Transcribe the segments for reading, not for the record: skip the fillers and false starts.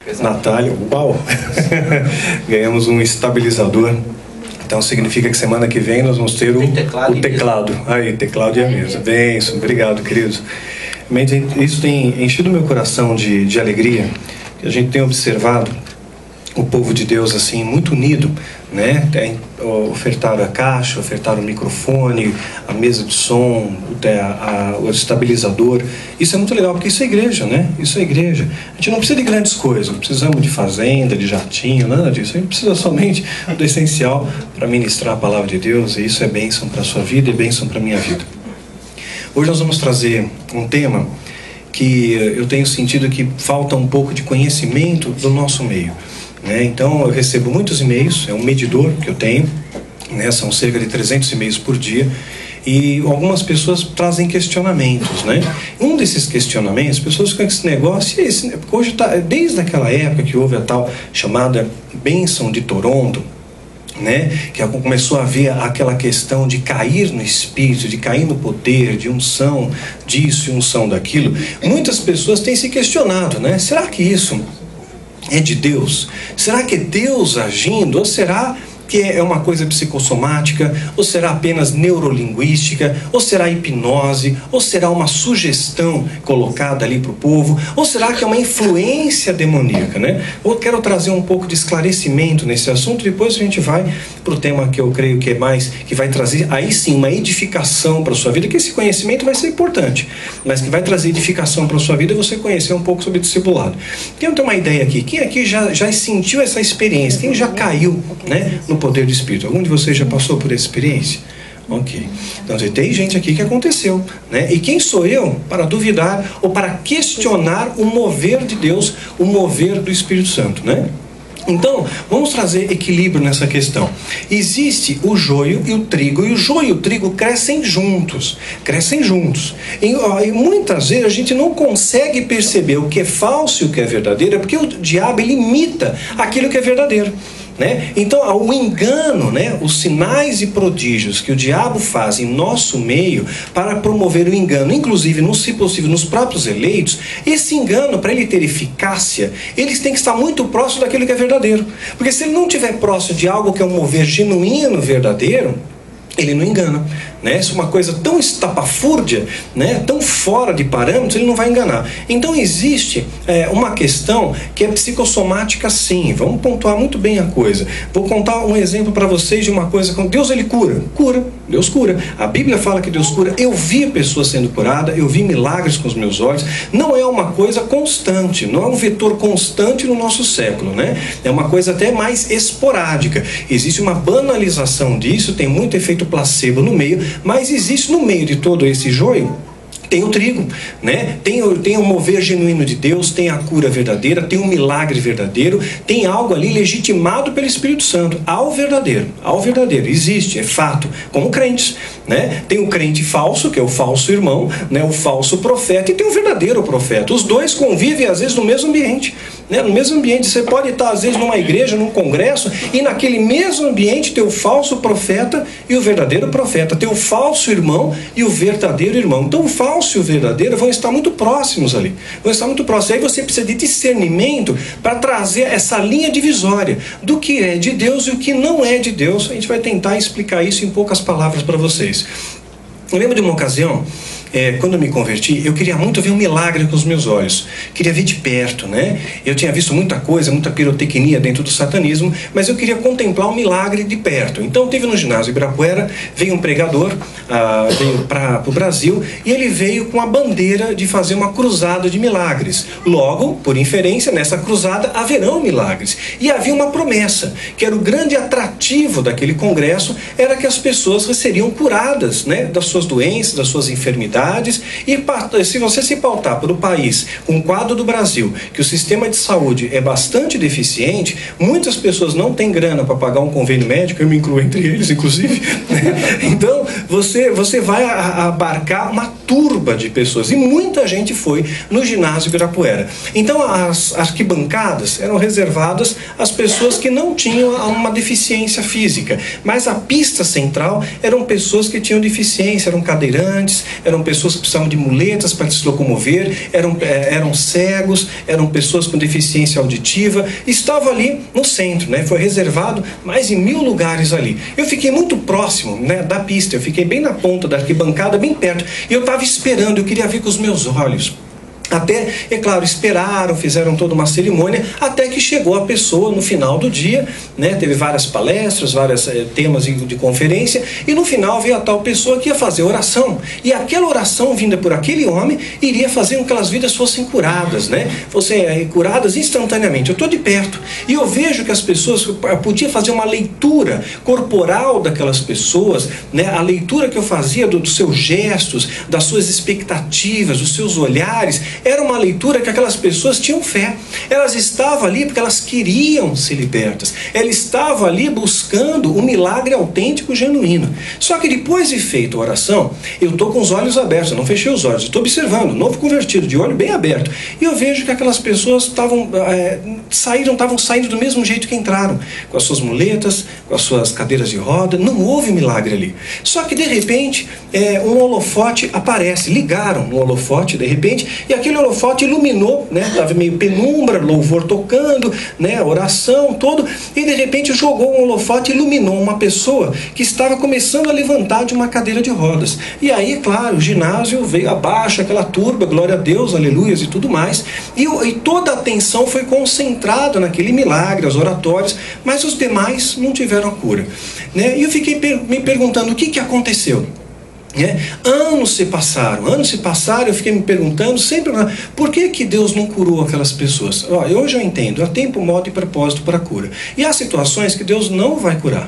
Natália, uau! Ganhamos um estabilizador. Então significa que semana que vem nós vamos ter o teclado. Aí, teclado e a mesa. Benção, obrigado, queridos. Isso tem enchido meu coração de alegria. A gente tem observado o povo de Deus assim muito unido, né? Ofertaram a caixa, ofertaram o microfone, a mesa de som, o estabilizador. Isso é muito legal, porque isso é igreja, né? Isso é igreja. A gente não precisa de grandes coisas, não precisamos de fazenda, de jatinho, nada disso. A gente precisa somente do essencial para ministrar a palavra de Deus, e isso é bênção para a sua vida e bênção para a minha vida. Hoje nós vamos trazer um tema que eu tenho sentido que falta um pouco de conhecimento do nosso meio. Então eu recebo muitos e-mails, é um medidor que eu tenho, né? São cerca de 300 e-mails por dia, e algumas pessoas trazem questionamentos, né? Um desses questionamentos, pessoas ficam com esse negócio, hoje desde aquela época que houve a tal chamada bênção de Toronto, né? Que começou a haver aquela questão de cair no espírito, de cair no poder, de unção disso e unção daquilo. Muitas pessoas têm se questionado, né? Será que isso é de Deus? Será que é Deus agindo? Ou será que é uma coisa psicossomática? Ou será apenas neurolinguística? Ou será hipnose? Ou será uma sugestão colocada ali para o povo? Ou será que é uma influência demoníaca, né? Eu quero trazer um pouco de esclarecimento nesse assunto. Depois a gente vai para o tema que eu creio que é mais, que vai trazer aí sim uma edificação para a sua vida, que esse conhecimento vai ser importante, mas que vai trazer edificação para a sua vida você conhecer um pouco sobre discipulado. Quem tem uma ideia aqui? Quem aqui já sentiu essa experiência? Quem já caiu, né, no poder do Espírito? Algum de vocês já passou por essa experiência? Ok. Então tem gente aqui que aconteceu, né? E quem sou eu para duvidar ou para questionar o mover de Deus, o mover do Espírito Santo, né? Então, vamos trazer equilíbrio nessa questão. Existe o joio e o trigo, e o joio e o trigo crescem juntos. E muitas vezes a gente não consegue perceber o que é falso e o que é verdadeiro, porque o diabo ele imita aquilo que é verdadeiro, né? Então o engano, né? Os sinais e prodígios que o diabo faz em nosso meio para promover o engano, inclusive, se possível, nos próprios eleitos, esse engano, para ele ter eficácia, eles têm que estar muito próximo daquilo que é verdadeiro, porque se ele não estiver próximo de algo que é um mover genuíno, verdadeiro, ele não engana, né? Se uma coisa tão estapafúrdia, né, tão fora de parâmetros, ele não vai enganar. Então existe uma questão que é psicossomática, sim. Vamos pontuar muito bem a coisa. Vou contar um exemplo para vocês de uma coisa. Deus, ele cura. Deus cura. A Bíblia fala que Deus cura. Eu vi pessoas sendo curadas, eu vi milagres com os meus olhos. Não é uma coisa constante, não é um vetor constante no nosso século, né? É uma coisa até mais esporádica. Existe uma banalização disso, tem muito efeito placebo no meio, mas existe no meio de todo esse joio, tem o trigo, né? Tem o mover genuíno de Deus, tem a cura verdadeira, tem um milagre verdadeiro, tem algo ali legitimado pelo Espírito Santo, ao verdadeiro, existe, é fato, como crentes, né? Tem o crente falso, que é o falso irmão, né? O falso profeta, e tem o verdadeiro profeta. Os dois convivem às vezes no mesmo ambiente, né? No mesmo ambiente, você pode estar às vezes numa igreja, num congresso, e naquele mesmo ambiente ter o falso profeta e o verdadeiro profeta, ter o falso irmão e o verdadeiro irmão. Então o falso e o verdadeiro vão estar muito próximos ali, Aí você precisa de discernimento para trazer essa linha divisória do que é de Deus e o que não é de Deus. A gente vai tentar explicar isso em poucas palavras para vocês. Eu lembro de uma ocasião, quando eu me converti, eu queria muito ver um milagre com os meus olhos. Queria ver de perto, né? Eu tinha visto muita coisa, muita pirotecnia dentro do satanismo, mas eu queria contemplar um milagre de perto. Então teve no ginásio Ibirapuera, veio um pregador, veio para o Brasil, e ele veio com a bandeira de fazer uma cruzada de milagres. Logo, por inferência, nessa cruzada haverão milagres. E havia uma promessa, que era o grande atrativo daquele congresso, era que as pessoas seriam curadas, né, das suas doenças, das suas enfermidades. E se você se pautar por um país, um quadro do Brasil, que o sistema de saúde é bastante deficiente, muitas pessoas não têm grana para pagar um convênio médico, eu me incluo entre eles, inclusive. Então, você vai abarcar uma turba de pessoas, e muita gente foi no ginásio Ibirapuera. Então, as arquibancadas eram reservadas às pessoas que não tinham uma deficiência física, mas a pista central eram pessoas que tinham deficiência, eram cadeirantes, eram pessoas pessoas que precisavam de muletas para se locomover, eram cegos, eram pessoas com deficiência auditiva, estava ali no centro, né? Foi reservado mais de 1000 lugares ali. Eu fiquei muito próximo, né, da pista, eu fiquei bem na ponta da arquibancada, bem perto, e eu estava esperando, eu queria ver com os meus olhos. Até, é claro, esperaram, fizeram toda uma cerimônia, até que chegou a pessoa no final do dia, né? Teve várias palestras, vários temas de conferência, e no final veio a tal pessoa que ia fazer oração, e aquela oração vinda por aquele homem iria fazer com que aquelas vidas fossem curadas, né? Fossem curadas instantaneamente. Eu estou de perto, e eu vejo que as pessoas podiam fazer uma leitura corporal daquelas pessoas, né? A leitura que eu fazia dos seus gestos, das suas expectativas, dos seus olhares, era uma leitura que aquelas pessoas tinham fé. Elas estavam ali porque elas queriam ser libertas. Elas estavam ali buscando um milagre autêntico, genuíno. Só que depois de feita a oração, eu estou com os olhos abertos, eu não fechei os olhos, estou observando, novo convertido, de olho bem aberto. E eu vejo que aquelas pessoas estavam saindo do mesmo jeito que entraram, com as suas muletas, com as suas cadeiras de roda. Não houve milagre ali. Só que de repente, um holofote aparece. Ligaram um holofote de repente, e aquele holofote iluminou, né? Estava meio penumbra, louvor tocando, né? Oração, tudo, e de repente jogou um holofote e iluminou uma pessoa que estava começando a levantar de uma cadeira de rodas. E aí, claro, o ginásio veio abaixo, aquela turba, glória a Deus, aleluias e tudo mais, e toda a atenção foi concentrada naquele milagre, as oratórias, mas os demais não tiveram a cura, né? E eu fiquei me perguntando o que aconteceu. Anos se passaram, eu fiquei me perguntando sempre, por que Deus não curou aquelas pessoas? Hoje eu entendo, há tempo, modo e propósito para a cura. E há situações que Deus não vai curar,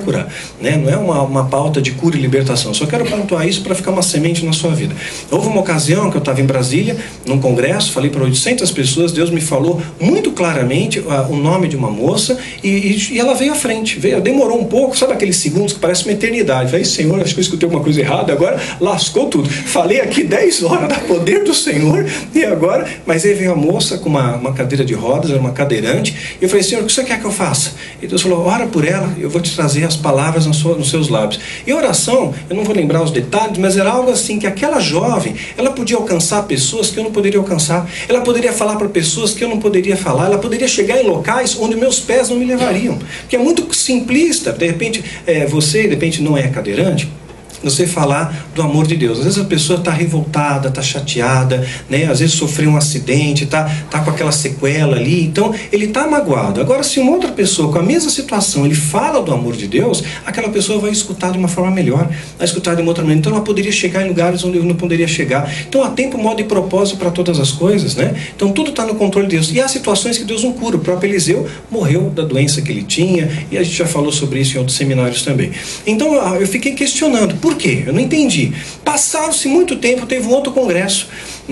né? Não é uma pauta de cura e libertação, só quero pontuar isso para ficar uma semente na sua vida. Houve uma ocasião que eu estava em Brasília, num congresso, falei para 800 pessoas, Deus me falou muito claramente o nome de uma moça, e ela veio à frente, demorou um pouco, sabe aqueles segundos que parece uma eternidade. Falei, Senhor, acho que eu escutei alguma coisa errada, agora lascou tudo. Falei aqui 10 horas da poder do Senhor, e agora, mas aí veio a moça com uma cadeira de rodas, era uma cadeirante, e eu falei, Senhor, o que você quer que eu faça? E Deus falou, ora por ela, eu vou te trazer as palavras nos seus lábios. E a oração, eu não vou lembrar os detalhes, mas era algo assim, que aquela jovem, ela podia alcançar pessoas que eu não poderia alcançar, ela poderia falar para pessoas que eu não poderia falar, ela poderia chegar em locais onde meus pés não me levariam, porque é muito simplista, de repente, você de repente não é cadeirante, você falar do amor de Deus. Às vezes a pessoa está revoltada, está chateada, né? Às vezes sofreu um acidente, está com aquela sequela ali, então ele está magoado. Agora, se uma outra pessoa com a mesma situação, ele fala do amor de Deus, aquela pessoa vai escutar de uma forma melhor, vai escutar de uma outra maneira. Então ela poderia chegar em lugares onde eu não poderia chegar. Então há tempo, modo e propósito para todas as coisas, né? Então tudo está no controle de Deus. E há situações que Deus não cura. O próprio Eliseu morreu da doença que ele tinha, e a gente já falou sobre isso em outros seminários também. Então eu fiquei questionando, por quê? Eu não entendi. Passaram-se muito tempo, teve um outro congresso,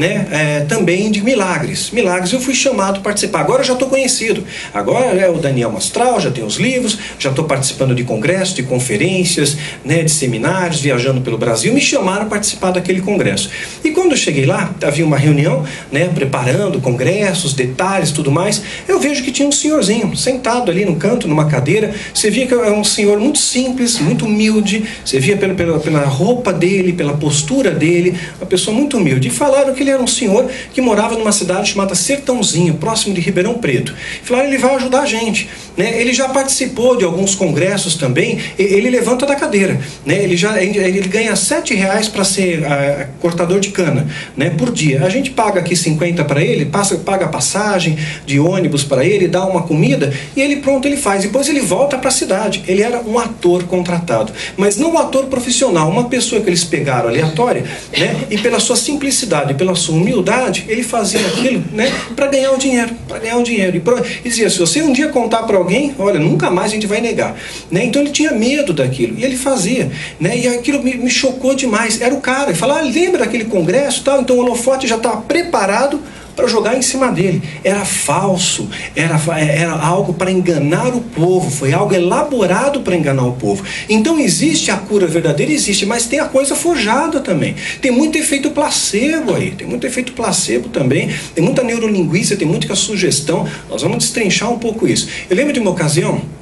né? Também de milagres. Eu fui chamado a participar. Agora eu já estou conhecido. Agora é o Daniel Mastral, já tenho os livros, já estou participando de congressos, de conferências, né? De seminários, viajando pelo Brasil. Me chamaram a participar daquele congresso. E quando eu cheguei lá, havia uma reunião, né? Preparando congressos, detalhes, tudo mais. Eu vejo que tinha um senhorzinho sentado ali no canto, numa cadeira. Você via que é um senhor muito simples, muito humilde. Você via pela roupa dele, pela postura dele, uma pessoa muito humilde. E falaram que ele era um senhor que morava numa cidade chamada Sertãozinho, próximo de Ribeirão Preto. Falaram, ele vai ajudar a gente, né? Ele já participou de alguns congressos também, ele levanta da cadeira, né? Ele ganha R$7 para ser cortador de cana, né? Por dia. A gente paga aqui 50 para ele, paga a passagem de ônibus para ele, dá uma comida, e ele faz. Depois ele volta para a cidade. Ele era um ator contratado, mas não um ator profissional, uma pessoa que eles pegaram aleatória, né? E pela sua simplicidade, pela sua humildade, ele fazia aquilo, né? Para ganhar o dinheiro, e dizia, se você um dia contar para alguém, olha, nunca mais a gente vai negar, né? Então ele tinha medo daquilo, e ele fazia, né? E aquilo me chocou demais. Era o cara, ele falava, lembra daquele congresso, tal? Então o holofote já estava preparado para jogar em cima dele. Era falso, era algo para enganar o povo, foi algo elaborado para enganar o povo. Então existe a cura verdadeira, existe, mas tem a coisa forjada também. Tem muito efeito placebo aí, tem muito efeito placebo também, tem muita neurolinguística, tem muita sugestão. Nós vamos destrinchar um pouco isso. Eu lembro de uma ocasião,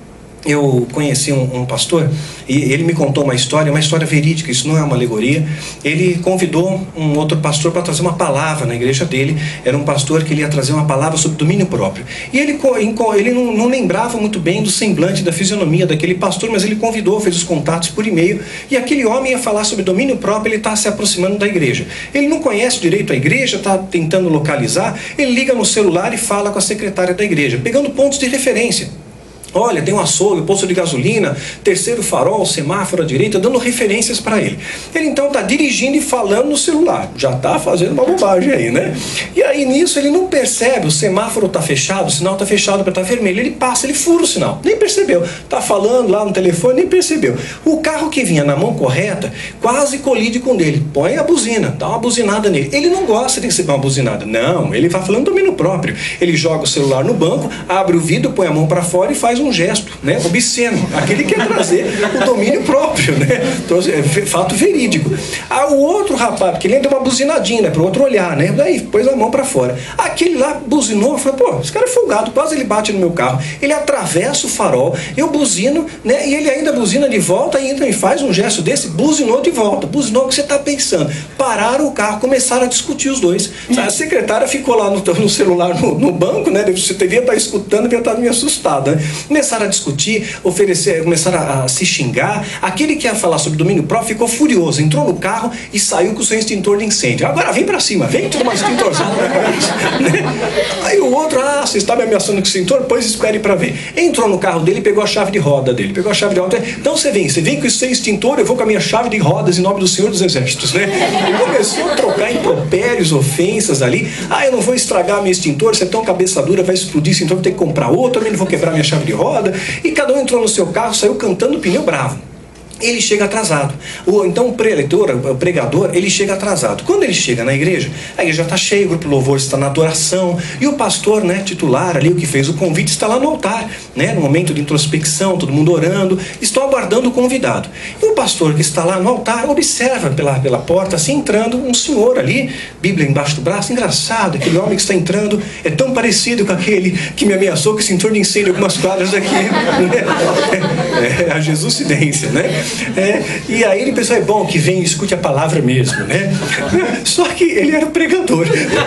eu conheci um pastor e ele me contou uma história verídica, isso não é uma alegoria. Ele convidou um outro pastor para trazer uma palavra na igreja dele. Era um pastor que ele ia trazer uma palavra sobre domínio próprio. E ele não lembrava muito bem do semblante, da fisionomia daquele pastor, mas ele convidou, fez os contatos por e-mail, e aquele homem ia falar sobre domínio próprio. Ele está se aproximando da igreja. Ele não conhece direito a igreja, está tentando localizar, ele liga no celular e fala com a secretária da igreja, pegando pontos de referência. Olha, tem um açougue, posto de gasolina, terceiro farol, semáforo à direita, dando referências para ele. Ele então está dirigindo e falando no celular. Já está fazendo uma bobagem aí, né? E aí nisso ele não percebe, o semáforo está fechado, o sinal está fechado para estar vermelho. Ele passa, ele fura o sinal. Nem percebeu. Está falando lá no telefone, nem percebeu. O carro que vinha na mão correta quase colide com ele. Põe a buzina, dá uma buzinada nele. Ele não gosta de receber uma buzinada. Não, ele vai falando domínio próprio. Ele joga o celular no banco, abre o vidro, põe a mão para fora e faz um gesto, né, obsceno, aquele que quer trazer o domínio próprio, né, então, fato verídico. O outro rapaz, porque ele deu uma buzinadinha, né, para o outro olhar, né, daí pôs a mão para fora. Aquele lá buzinou, falou, pô, esse cara é folgado, quase ele bate no meu carro. Ele atravessa o farol, eu buzino, né, e ele ainda buzina de volta e entra e faz um gesto desse, buzinou de volta, buzinou o que você está pensando. Pararam o carro, começaram a discutir os dois. A secretária ficou lá no celular no banco, né, você devia estar escutando, devia estar meio assustada, né? Começaram a discutir, começaram a se xingar. Aquele que ia falar sobre domínio próprio ficou furioso, entrou no carro e saiu com o seu extintor de incêndio. Agora vem pra cima, vem tudo mais extintorzão, né? Aí o outro, você está me ameaçando com o extintor? Pois espere pra ver. Entrou no carro dele e pegou a chave de roda dele. Então você vem com o seu extintor, eu vou com a minha chave de rodas em nome do Senhor dos Exércitos, né? E começou a trocar impropérios, ofensas ali. Eu não vou estragar meu extintor, você é tão cabeça dura, vai explodir, então vou ter que comprar outro, também não vou quebrar minha chave de roda. E cada um entrou no seu carro, saiu cantando pneu bravo. Ele chega atrasado. Então o pregador, ele chega atrasado. Quando ele chega na igreja, a igreja está cheia, o grupo louvor está na adoração, e o pastor, né, titular ali, o que fez o convite, está lá no altar, né, no momento de introspecção, todo mundo orando, estão aguardando o convidado. E o pastor que está lá no altar observa pela porta, assim, entrando um senhor ali, Bíblia embaixo do braço. Engraçado, aquele homem que está entrando é tão parecido com aquele que me ameaçou com esse extintor de incêndio algumas quadras daqui, né? É a Jesucidência, né? E aí ele pensou, é bom que venha e escute a palavra mesmo, né? Só que ele era pregador.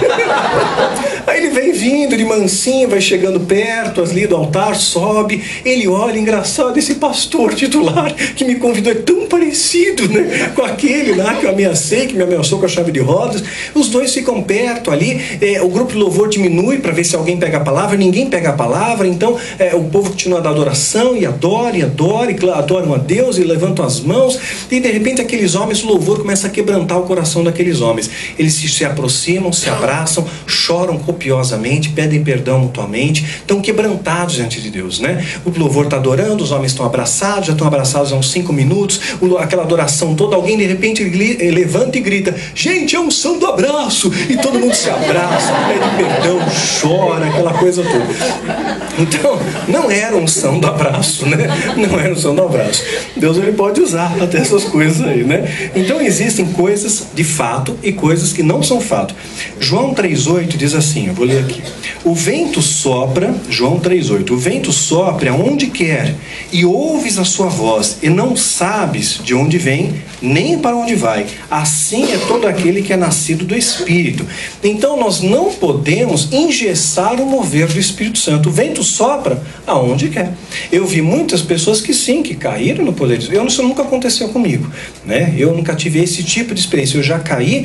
Aí ele vem vindo de mansinho, vai chegando perto ali do altar, sobe, ele olha, engraçado, esse pastor titular que me convidou é tão parecido, né, com aquele lá que eu ameacei, que me ameaçou com a chave de rodas. Os dois ficam perto ali, o grupo de louvor diminui para ver se alguém pega a palavra, ninguém pega a palavra, então o povo continua da adoração e adoram a Deus e levantam as mãos, e de repente aqueles homens, o louvor começa a quebrantar o coração daqueles homens. Eles se aproximam, se abraçam, choram copiosamente, pedem perdão mutuamente, estão quebrantados diante de Deus, né? O louvor está adorando, os homens estão abraçados, já estão abraçados há uns 5 minutos, aquela adoração toda, alguém de repente levanta e grita, gente, é um unção do abraço, e todo mundo se abraça, pede perdão, chora, aquela coisa toda. Então, não era unção do abraço, né? Não era unção do abraço. Deus, ele pode usar até essas coisas aí, né? Então existem coisas de fato e coisas que não são fato. João 3,8 diz assim, eu vou ler aqui. O vento sopra, João 3,8, o vento sopra aonde quer e ouves a sua voz e não sabes de onde vem nem para onde vai. Assim é todo aquele que é nascido do Espírito. Então nós não podemos engessar o mover do Espírito Santo. O vento sopra aonde quer. Eu vi muitas pessoas que sim, que caíram no poder de Deus. Isso nunca aconteceu comigo, né? Eu nunca tive esse tipo de experiência. Eu já caí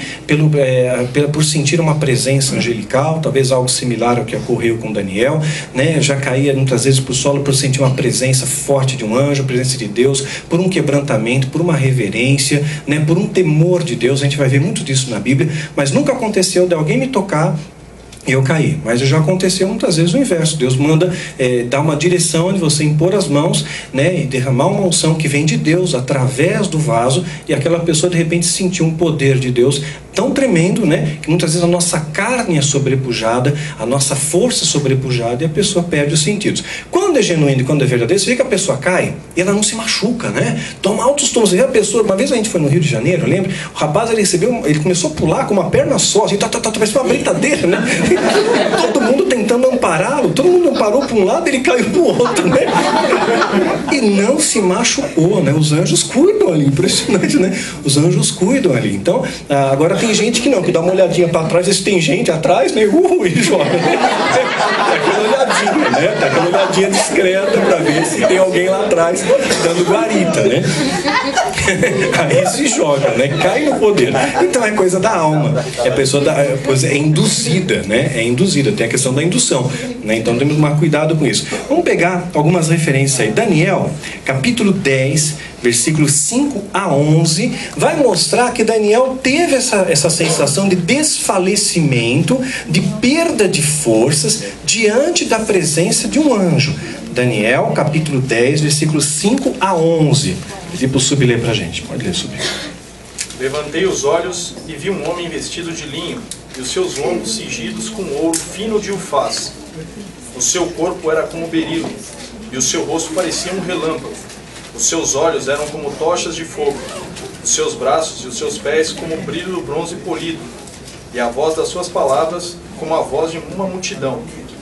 por sentir uma presença angelical, talvez algo similar ao que ocorreu com Daniel, né? Eu já caí muitas vezes por solo por sentir uma presença forte de um anjo, a presença de Deus, por um quebrantamento, por uma reverência, né? Por um temor de Deus. A gente vai ver muito disso na Bíblia, mas nunca aconteceu de alguém me tocar e eu caí. Mas já aconteceu muitas vezes o inverso. Deus manda dar uma direção onde você impor as mãos, né, e derramar uma unção que vem de Deus através do vaso, e aquela pessoa de repente sentiu um poder de Deus tão tremendo, né, que muitas vezes a nossa carne é sobrepujada, a nossa força é sobrepujada, e a pessoa perde os sentidos. Quando é genuíno e quando é verdadeiro, você vê que a pessoa cai e ela não se machuca, né? Toma altos tomos. Você vê a pessoa, uma vez a gente foi no Rio de Janeiro, eu lembro, o rapaz ele começou a pular com uma perna só, assim, parece uma brincadeira, né? Todo mundo tentando ampará-lo, todo mundo amparou para um lado, ele caiu para o outro, né? E não se machucou, né? Os anjos cuidam ali, impressionante, né? Os anjos cuidam ali. Então, agora tem gente que não, que dá uma olhadinha para trás, se tem gente atrás, né? E joga, né? Tá aquela olhadinha, né? Tá aquela olhadinha discreta para ver se tem alguém lá atrás dando guarita, né? Aí se joga, né? Cai no poder. Então é coisa da alma. A pessoa é induzida, né? É induzida, tem a questão da indução, né? Então temos que tomar cuidado com isso. Vamos pegar algumas referências aí. Daniel, capítulo 10, versículos 5 a 11, vai mostrar que Daniel teve essa sensação de desfalecimento, de perda de forças diante da presença de um anjo. Daniel, capítulo 10, versículos 5 a 11. Pedir para o Sub ler para a gente. Pode ler, Sub. Levantei os olhos e vi um homem vestido de linho, e os seus lombos cingidos com ouro fino de ufaz. O seu corpo era como berilo, e o seu rosto parecia um relâmpago. Os seus olhos eram como tochas de fogo, os seus braços e os seus pés como o brilho do bronze polido, e a voz das suas palavras como a voz de uma multidão.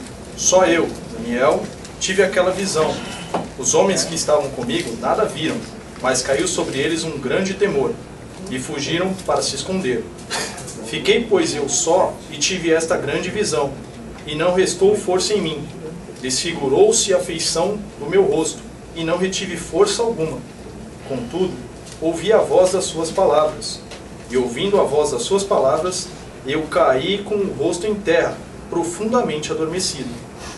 Só eu, Daniel, tive aquela visão. Os homens que estavam comigo nada viram, mas caiu sobre eles um grande temor, e fugiram para se esconder. Fiquei, pois, eu só, e tive esta grande visão, e não restou força em mim. Desfigurou-se a feição do meu rosto, e não retive força alguma. Contudo, ouvi a voz das suas palavras, e ouvindo a voz das suas palavras, eu caí com o rosto em terra, profundamente adormecido.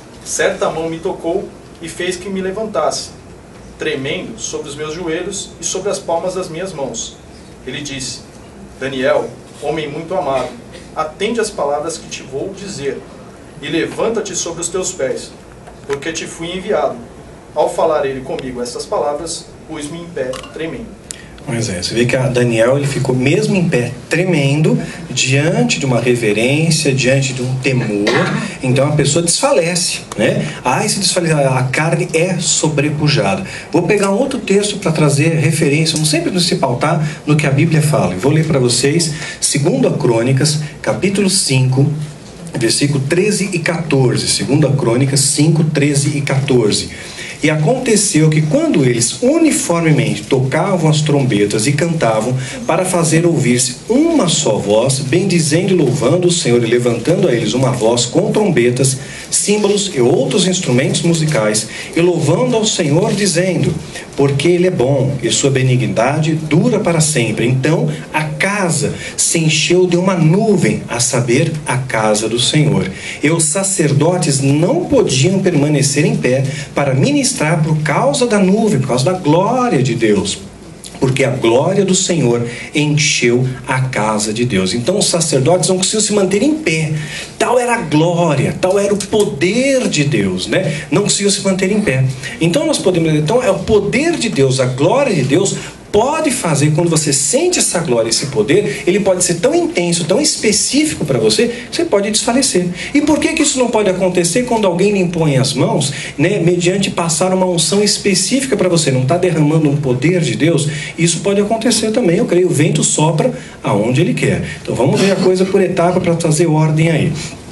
Certa mão me tocou e fez que me levantasse, tremendo sobre os meus joelhos e sobre as palmas das minhas mãos. Ele disse: Daniel, homem muito amado, atende às palavras que te vou dizer, e levanta-te sobre os teus pés, porque te fui enviado. Ao falar ele comigo essas palavras, pus-me em pé, tremendo. Pois é, você vê que Daniel ele ficou mesmo em pé, tremendo, diante de uma reverência, diante de um temor. Então a pessoa desfalece, né? Se desfalece, a carne é sobrepujada. Vou pegar um outro texto para trazer referência, vamos sempre se pautar no que a Bíblia fala. Eu vou ler para vocês, 2 Crônicas, capítulo 5, versículo 13 e 14. 2 Crônicas 5, 13 e 14. E aconteceu que quando eles uniformemente tocavam as trombetas e cantavam, para fazer ouvir-se uma só voz, bendizendo e louvando o Senhor e levantando a eles uma voz com trombetas, símbolos e outros instrumentos musicais, e louvando ao Senhor, dizendo: porque Ele é bom e sua benignidade dura para sempre. Então a casa se encheu de uma nuvem, a saber, a casa do Senhor. E os sacerdotes não podiam permanecer em pé para ministrar por causa da nuvem, por causa da glória de Deus, porque a glória do Senhor encheu a casa de Deus. Então os sacerdotes não conseguiam se manter em pé. Tal era a glória, tal era o poder de Deus, né? Não conseguiam se manter em pé. Então nós podemos dizer, então é o poder de Deus, a glória de Deus pode fazer, quando você sente essa glória, esse poder, ele pode ser tão intenso, tão específico para você, você pode desfalecer. E por que isso não pode acontecer quando alguém lhe impõe as mãos, né, mediante passar uma unção específica para você, não está derramando um poder de Deus? Isso pode acontecer também, eu creio, o vento sopra aonde ele quer. Então vamos ver a coisa por etapa para trazer ordem aí.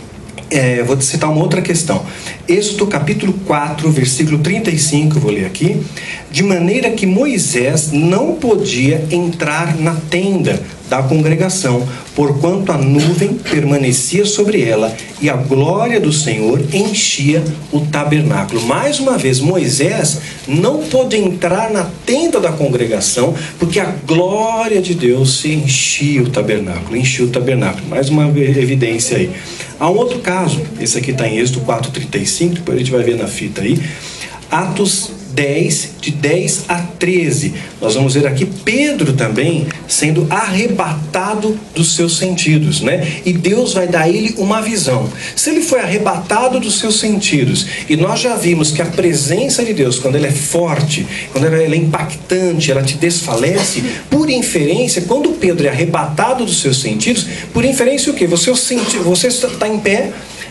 Vou citar uma outra questão. Êxodo capítulo 4, versículo 35, eu vou ler aqui. De maneira que Moisés não podia entrar na tenda da congregação, porquanto a nuvem permanecia sobre ela e a glória do Senhor enchia o tabernáculo. Mais uma vez, Moisés não pôde entrar na tenda da congregação, porque a glória de Deus se enchia o tabernáculo, Mais uma evidência aí. Há um outro caso, esse aqui está em Êxodo 4:35, depois a gente vai ver na fita aí. Atos 10, de 10 a 13. Nós vamos ver aqui Pedro também sendo arrebatado dos seus sentidos, né? E Deus vai dar a ele uma visão. Se ele foi arrebatado dos seus sentidos, e nós já vimos que a presença de Deus, quando ela é forte, quando ela é impactante, ela te desfalece, por inferência, quando Pedro é arrebatado dos seus sentidos, por inferência o quê? Você está em pé,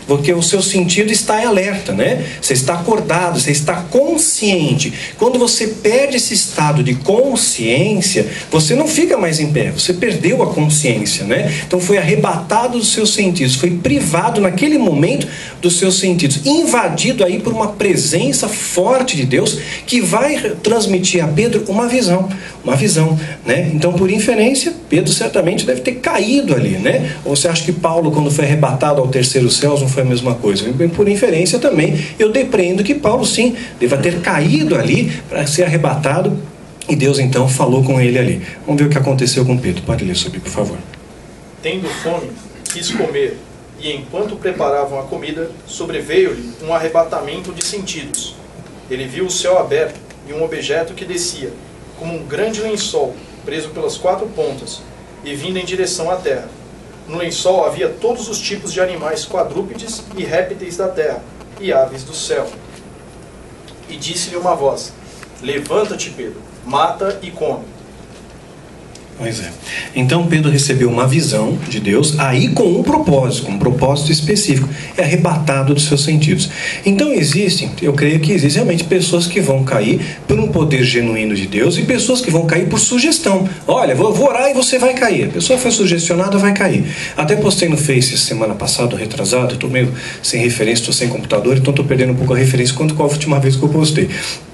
Porque o seu sentido está em alerta, né? Você está acordado, você está consciente. Quando você perde esse estado de consciência, você não fica mais em pé, você perdeu a consciência, né? Então foi arrebatado dos seus sentidos, foi privado naquele momento dos seus sentidos, invadido aí por uma presença forte de Deus que vai transmitir a Pedro uma visão, né? Então, por inferência, Pedro certamente deve ter caído ali, né? Ou você acha que Paulo, quando foi arrebatado ao terceiro céu, não foi a mesma coisa? Por inferência também, eu depreendo que Paulo sim, deva ter caído ali para ser arrebatado, e Deus então falou com ele ali. Vamos ver o que aconteceu com Pedro. Pode ler sobre, por favor. Tendo fome, quis comer, e enquanto preparavam a comida, sobreveio-lhe um arrebatamento de sentidos. Ele viu o céu aberto e um objeto que descia, como um grande lençol, preso pelas 4 pontas, e vindo em direção à terra. No lençol havia todos os tipos de animais quadrúpedes e répteis da terra, e aves do céu. E disse-lhe uma voz: levanta-te, Pedro, mata e come. Pois é. Então Pedro recebeu uma visão de Deus, aí com um propósito específico, é arrebatado dos seus sentidos. Então eu creio que existem realmente pessoas que vão cair por um poder genuíno de Deus e pessoas que vão cair por sugestão. Olha, vou orar e você vai cair. A pessoa foi sugestionada, vai cair. Até postei no Face semana passada, retrasado, estou meio sem referência, estou sem computador, então estou perdendo um pouco a referência quanto qual a última vez que eu postei.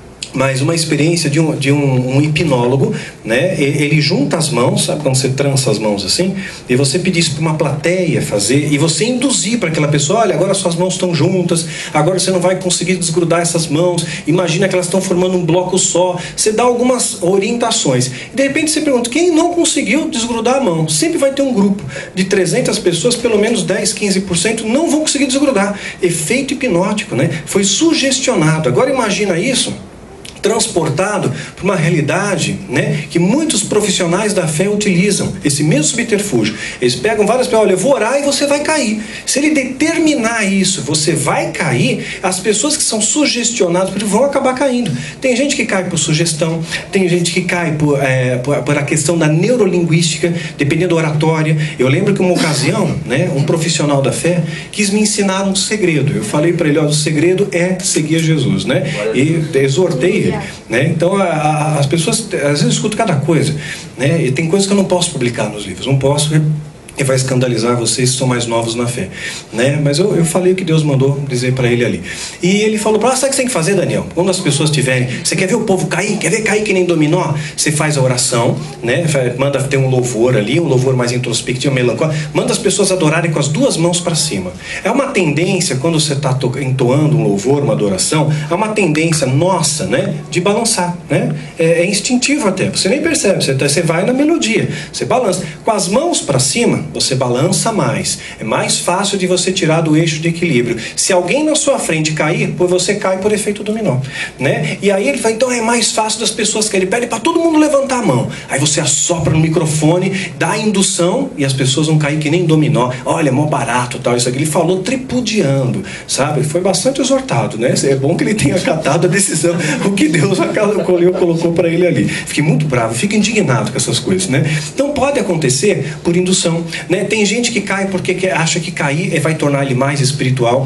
Mas uma experiência de um hipnólogo, né? Ele junta as mãos, sabe quando você trança as mãos assim? E você pedir isso para uma plateia fazer, e você induzir para aquela pessoa: olha, agora suas mãos estão juntas, agora você não vai conseguir desgrudar essas mãos, imagina que elas estão formando um bloco só. Você dá algumas orientações, e de repente você pergunta: quem não conseguiu desgrudar a mão? Sempre vai ter um grupo de 300 pessoas, pelo menos 10, 15% não vão conseguir desgrudar. Efeito hipnótico, né? Foi sugestionado. Agora imagina isso transportado para uma realidade, né, que muitos profissionais da fé utilizam, esse mesmo subterfúgio. Eles pegam várias pessoas: olha, eu vou orar e você vai cair. Se ele determinar isso, você vai cair, as pessoas que são sugestionadas vão acabar caindo. Tem gente que cai por sugestão, tem gente que cai por a questão da neurolinguística, dependendo da oratória. Eu lembro que uma ocasião, né, um profissional da fé quis me ensinar um segredo. Eu falei para ele: olha, o segredo é seguir Jesus, né? E exortei ele, né? Então as pessoas às vezes escutam cada coisa, né? E tem coisas que eu não posso publicar nos livros, não posso, e vai escandalizar vocês que são mais novos na fé, né? Mas eu falei o que Deus mandou dizer para ele ali. E ele falou: sabe o que você tem que fazer, Daniel? Quando as pessoas tiverem, você quer ver o povo cair? Quer ver cair que nem dominó? Você faz a oração, né? Manda ter um louvor ali, um louvor mais introspectivo, melancólico. Manda as pessoas adorarem com as 2 mãos para cima. É uma tendência, quando você está entoando um louvor, uma adoração, é uma tendência nossa, né, de balançar, né? É instintivo até, você nem percebe, você vai na melodia, você balança. Com as mãos para cima, você balança mais, é mais fácil de você tirar do eixo de equilíbrio. Se alguém na sua frente cair, você cai por efeito dominó, né? E aí ele fala: então é mais fácil das pessoas caírem. Ele pede para todo mundo levantar a mão, aí você assopra no microfone, dá a indução e as pessoas vão cair que nem dominó. Olha, é mó barato, tal, isso aqui. Ele falou tripudiando, sabe? Foi bastante exortado, né? É bom que ele tenha acatado a decisão, o que Deus colocou para ele ali. Fiquei muito bravo, fico indignado com essas coisas, né? Então pode acontecer por indução, né? Tem gente que cai porque acha que cair vai tornar ele mais espiritual.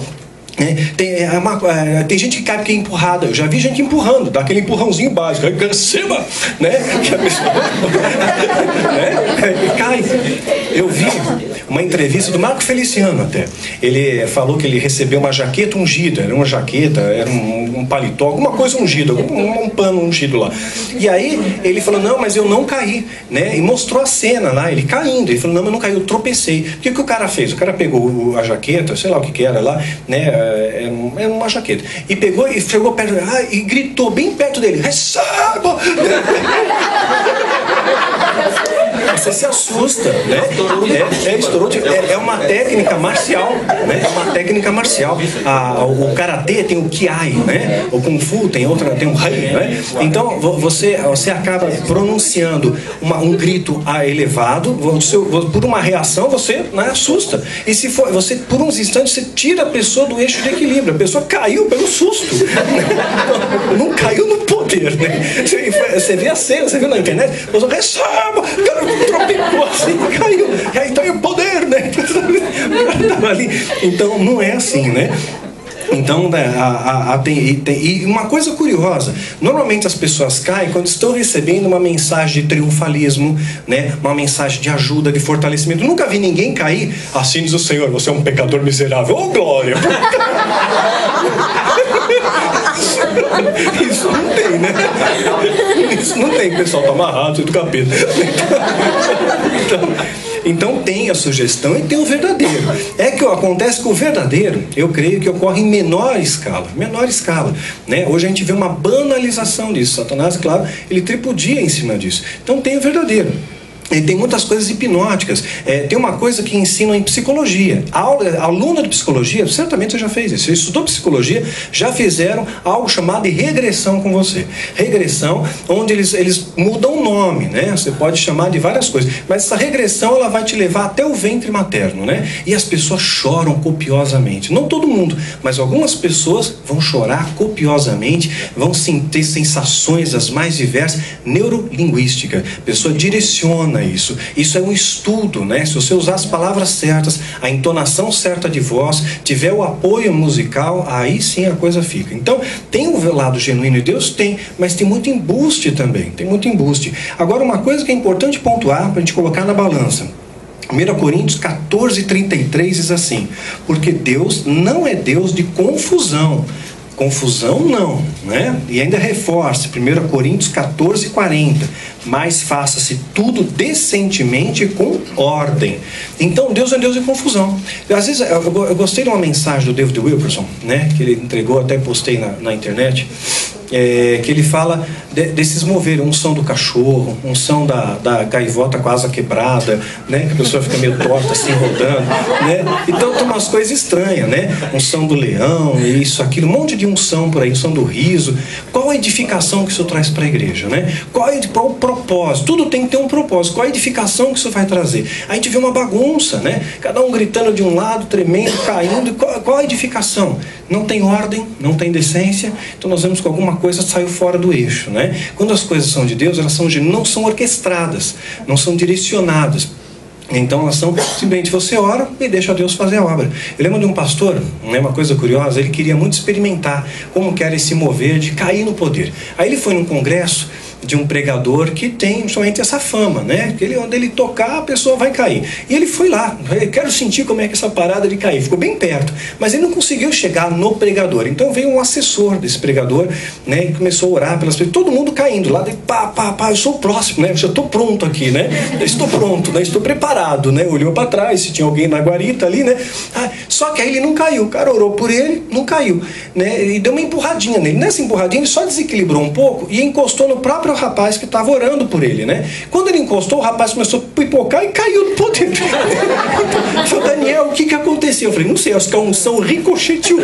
Tem gente que cai porque é empurrada. Eu já vi gente empurrando, dá aquele empurrãozinho básico, aí cima, né? Que a pessoa né? E cai. Eu vi uma entrevista do Marco Feliciano até. Ele falou que ele recebeu uma jaqueta ungida. Era uma jaqueta, era um paletó, alguma coisa ungida, um pano ungido lá. E aí ele falou: não, mas eu não caí, né? E mostrou a cena lá, ele caindo. Ele falou: não, mas eu não caí, eu tropecei. O que o cara fez? O cara pegou a jaqueta, sei lá o que era lá, né? Era uma jaqueta. E pegou e chegou perto e gritou bem perto dele: receba! Você se assusta, né? É uma técnica marcial, né? É uma técnica marcial. O karatê tem o kiai, né? O kung fu tem um rei, né? Então você acaba pronunciando um grito elevado, por uma reação você, né, assusta. E se for, você por uns instantes você tira a pessoa do eixo de equilíbrio. A pessoa caiu pelo susto, não caiu no poder, né? Você vê a cena, você viu na internet, a pessoa receba, tropicou assim, caiu. E aí tá o poder, né? ali. Então não é assim, né? Então, e uma coisa curiosa, normalmente as pessoas caem quando estão recebendo uma mensagem de triunfalismo, né? Uma mensagem de ajuda, de fortalecimento. Nunca vi ninguém cair, assim diz o Senhor, você é um pecador miserável. Oh, glória! Isso não tem, né? Isso não tem, o pessoal tá amarrado do capeta. Então tem a sugestão e tem o verdadeiro. É que acontece que o verdadeiro, eu creio que ocorre em menor escala, né? Hoje a gente vê uma banalização disso. Satanás, claro, ele tripudia em cima disso. Então tem o verdadeiro. E tem muitas coisas hipnóticas. Tem uma coisa que ensinam em psicologia. Aluna de psicologia, certamente você já fez isso. Você estudou psicologia, já fizeram algo chamado de regressão com você. Regressão, onde eles mudam o nome, né? Você pode chamar de várias coisas. Mas essa regressão, ela vai te levar até o ventre materno, né? E as pessoas choram copiosamente. Não todo mundo, mas algumas pessoas vão chorar copiosamente, vão ter sensações as mais diversas. Neurolinguística. A pessoa direciona isso. Isso é um estudo, né? Se você usar as palavras certas, a entonação certa de voz, tiver o apoio musical, aí sim a coisa fica. Então, tem o lado genuíno de Deus? Tem, mas tem muito embuste também. Tem muito embuste. Agora, uma coisa que é importante pontuar para a gente colocar na balança. 1 Coríntios 14:33 diz assim: porque Deus não é Deus de confusão. Confusão não, né? E ainda reforça, 1 Coríntios 14:40, mas faça-se tudo decentemente e com ordem. Então Deus é Deus de confusão. Às vezes eu gostei de uma mensagem do David Wilkerson, né? Que ele entregou, até postei na internet. Que ele fala desses moveres, unção do cachorro, unção da gaivota com a asa quebrada, né? Que a pessoa fica meio torta assim, rodando, né? Então tem umas coisas estranhas, né? Unção do leão, isso, aquilo, um monte de unção por aí, unção do riso. Qual a edificação que isso traz para a igreja, né? Qual o propósito? Tudo tem que ter um propósito. Qual a edificação que isso vai trazer? A gente vê uma bagunça, né? Cada um gritando de um lado, tremendo, caindo. Qual a edificação? Não tem ordem, não tem decência. Então nós vemos que alguma coisa saiu fora do eixo, né? Quando as coisas são de Deus, elas não são orquestradas, não são direcionadas. Então elas são simplesmente você ora e deixa Deus fazer a obra. Eu lembro de um pastor, né, uma coisa curiosa, ele queria muito experimentar como que era esse mover de cair no poder. Aí ele foi num congresso de um pregador que tem somente essa fama, né? Que onde ele tocar, a pessoa vai cair. E ele foi lá, eu quero sentir como é que essa parada de cair. Ficou bem perto, mas ele não conseguiu chegar no pregador. Então veio um assessor desse pregador, né? E começou a orar pelas pessoas, todo mundo caindo lá, pá, eu sou o próximo, né? Eu estou pronto aqui, né? Eu estou pronto, né? Estou preparado, né? Olhou para trás, se tinha alguém na guarita ali, né? Só que aí ele não caiu, o cara orou por ele, não caiu, né? E deu uma empurradinha nele. Nessa empurradinha ele só desequilibrou um pouco e encostou no próprio rapaz que estava orando por ele, né? Quando ele encostou, o rapaz começou a pipocar e caiu do poder. Eu falei, Daniel, o que aconteceu? Eu falei, não sei, acho que a unção ricocheteou.